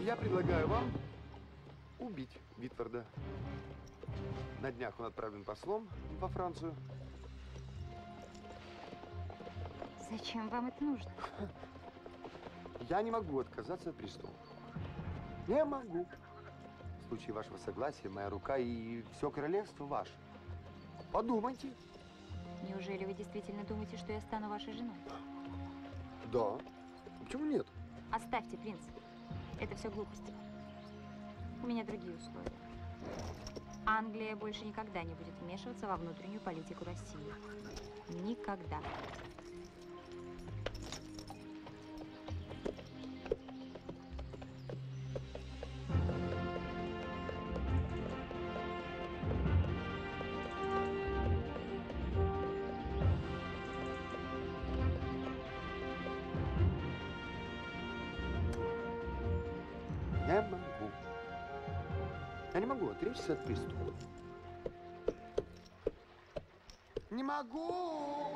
Я предлагаю вам убить Витварда. На днях он отправлен послом во Францию. Зачем вам это нужно? Я не могу отказаться от престола. Не могу. В случае вашего согласия моя рука и все королевство ваше. Подумайте. Неужели вы действительно думаете, что я стану вашей женой? Да. Почему нет? Оставьте, принц. Это все глупости. У меня другие условия. Англия больше никогда не будет вмешиваться во внутреннюю политику России. Никогда. Не могу. Я не могу отречься от престола. Не могу!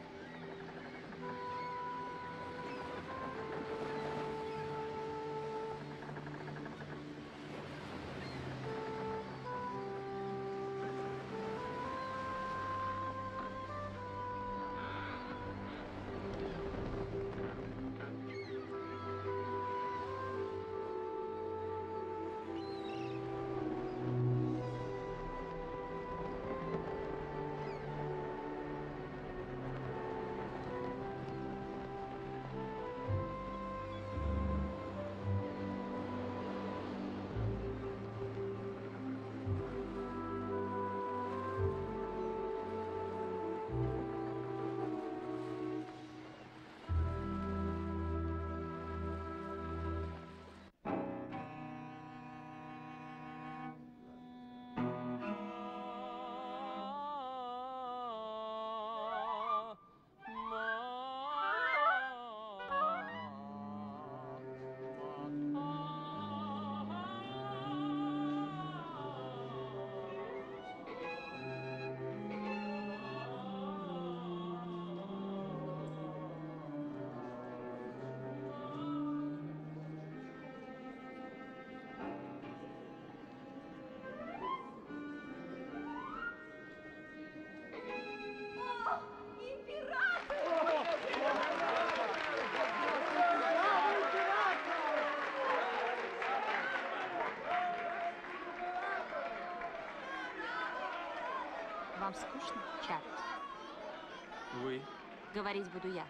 Вам скучно, Чарльз? Вы? Говорить буду я.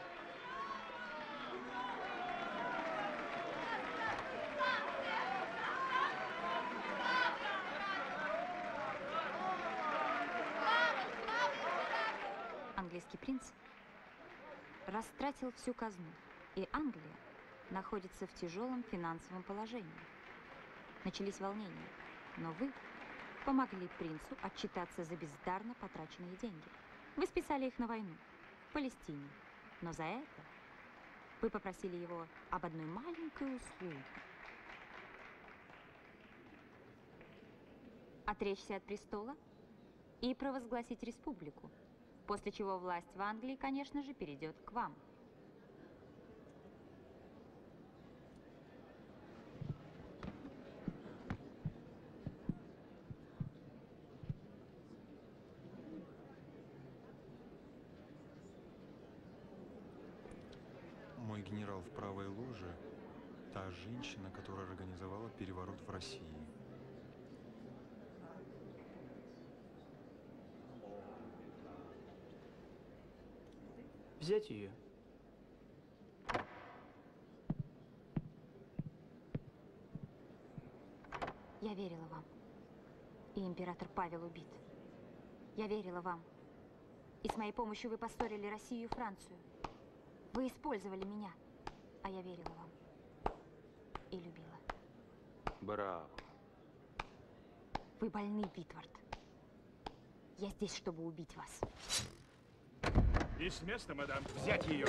Английский принц растратил всю казну, и Англия находится в тяжелом финансовом положении. Начались волнения, но вы помогли принцу отчитаться за бездарно потраченные деньги. Вы списали их на войну в Палестине, но за это вы попросили его об одной маленькой услуге. Отречься от престола и провозгласить республику, после чего власть в Англии, конечно же, перейдет к вам. Мой генерал в правой ложе – та женщина, которая организовала переворот в России. Взять ее. Я верила вам. И император Павел убит. Я верила вам. И с моей помощью вы поссорили Россию и Францию. Вы использовали меня, а я верила вам. И любила. Браво. Вы больны, Витвард. Я здесь, чтобы убить вас. И с места, мадам. Взять ее.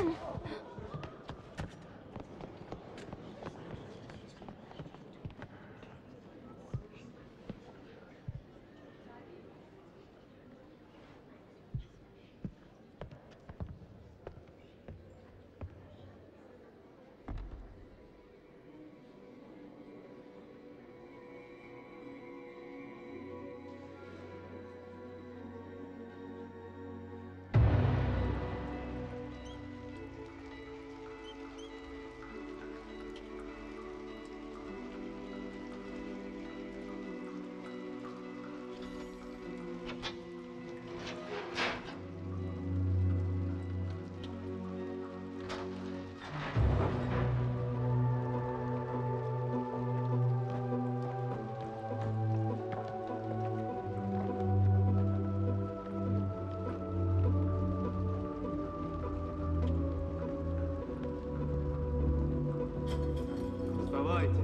Давайте.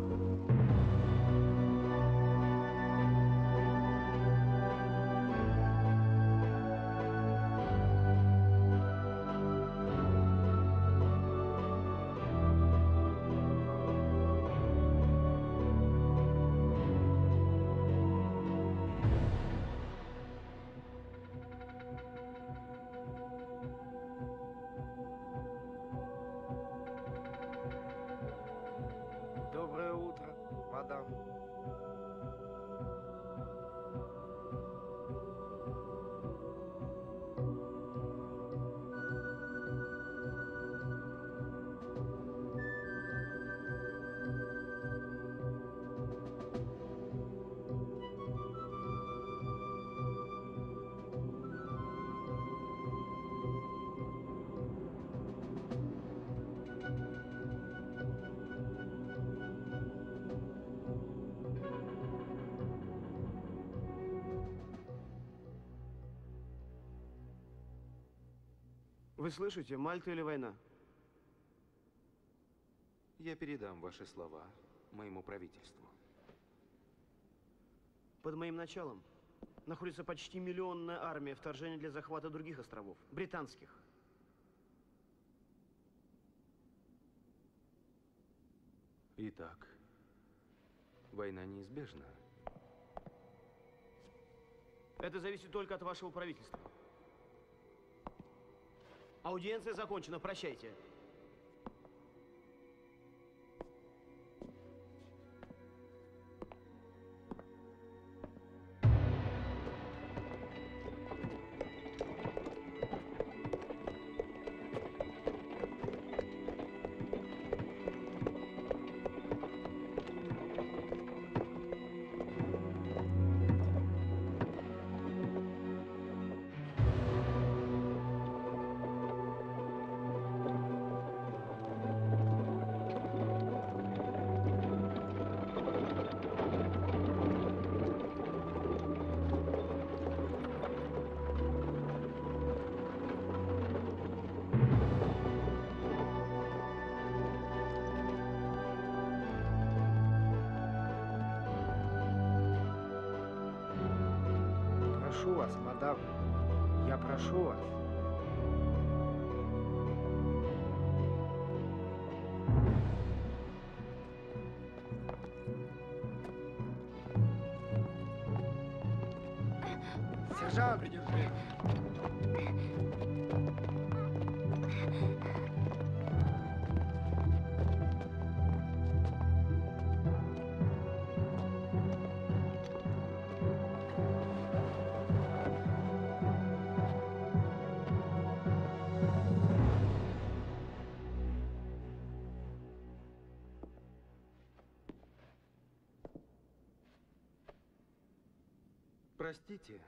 Доброе утро, мадам. Вы слышите, Мальта или война? Я передам ваши слова моему правительству. Под моим началом находится почти миллионная армия вторжения для захвата других островов, британских. Итак, война неизбежна. Это зависит только от вашего правительства. Аудиенция закончена, прощайте. Прошу вас, мадам. Я прошу вас. Сержант! Придержи. Простите.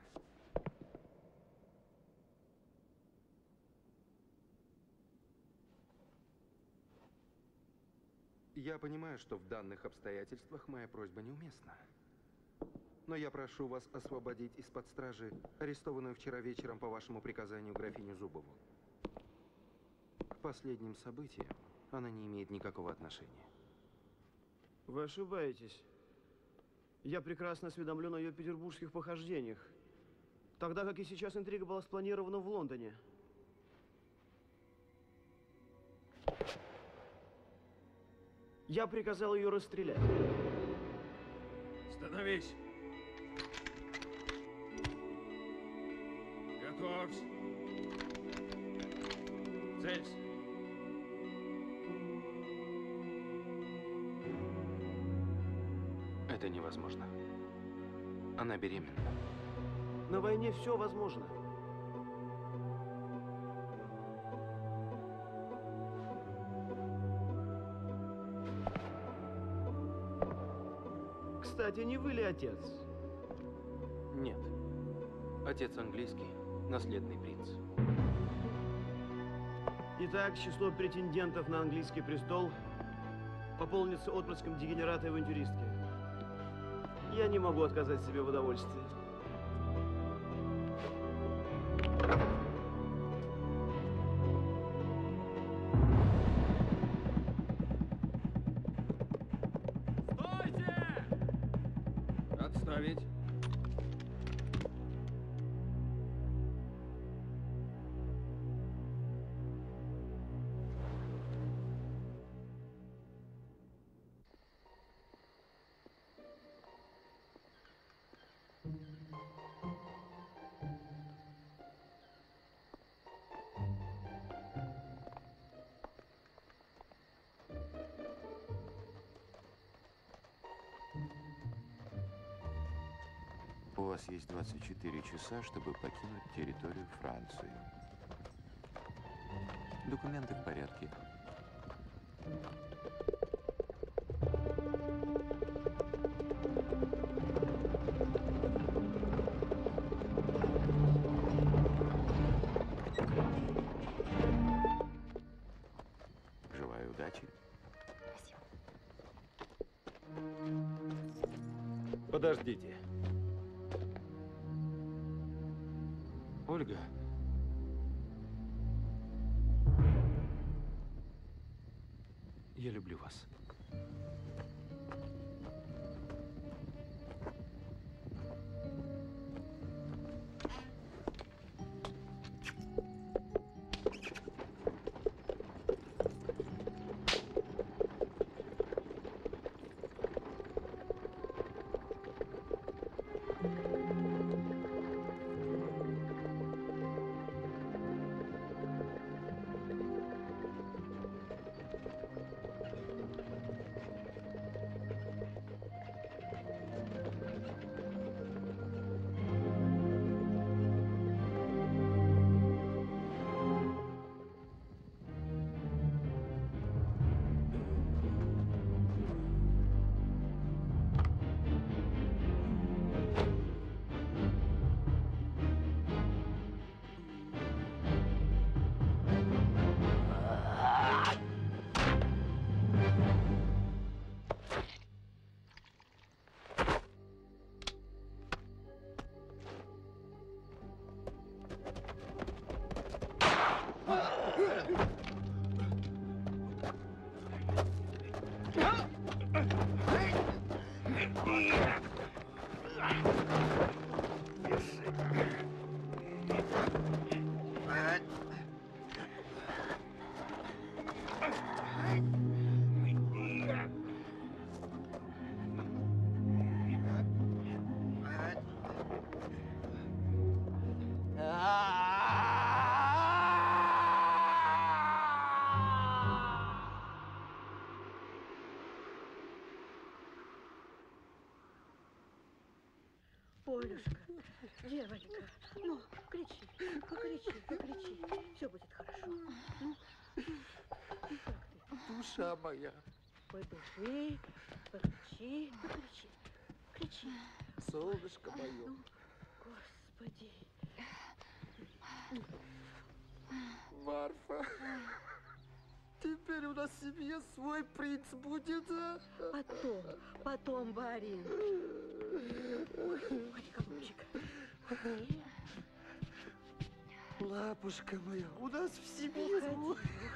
Я понимаю, что в данных обстоятельствах моя просьба неуместна. Но я прошу вас освободить из-под стражи арестованную вчера вечером по вашему приказанию графиню Зубову. К последним событиям она не имеет никакого отношения. Вы ошибаетесь. Я прекрасно осведомлен о ее петербургских похождениях, тогда как и сейчас интрига была спланирована в Лондоне. Я приказал ее расстрелять. Становись. Готовься. Целься. Это невозможно. Она беременна. На войне все возможно. Кстати, не вы ли отец? Нет. Отец английский, наследный принц. Итак, число претендентов на английский престол пополнится отпрыском дегенерата и авантюристки. Я не могу отказать себе в удовольствии. Отставить. У вас есть 24 часа, чтобы покинуть территорию Франции. Документы в порядке. Желаю удачи. Подождите. Ольга. Я люблю вас. Олюшка, девонька, ну, кричи, покричи. Все будет хорошо. Ну, Душа моя. Подыши, покричи. Кричи. Солнышко мое. Ну, Господи. Марфа, теперь у нас в семье свой принц будет, а? Потом, барин. Ой, голубчик. Лапушка моя, у нас в семье свой.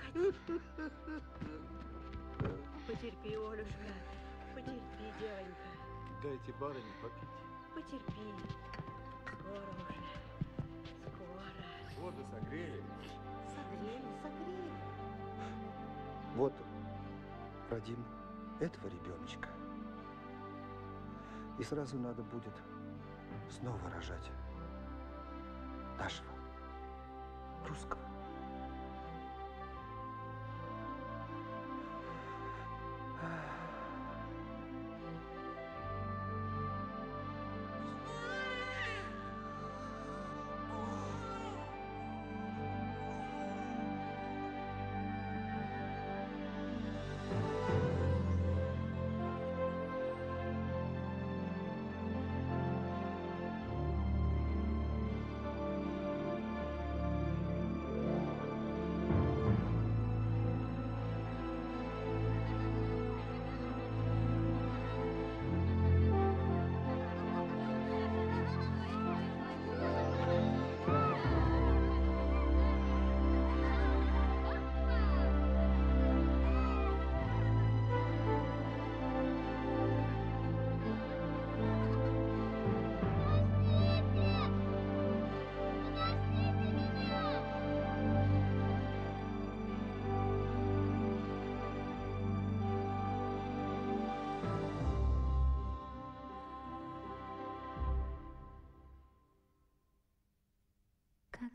Потерпи, Олюшка, потерпи, девонька. Дайте барыне попить. Потерпи. Скоро уже. Скоро. Воду согрели. Согрели. Вот родим этого ребеночка. И сразу надо будет снова рожать нашего русского.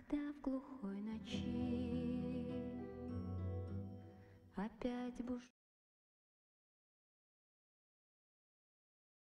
Когда в глухой ночи опять буш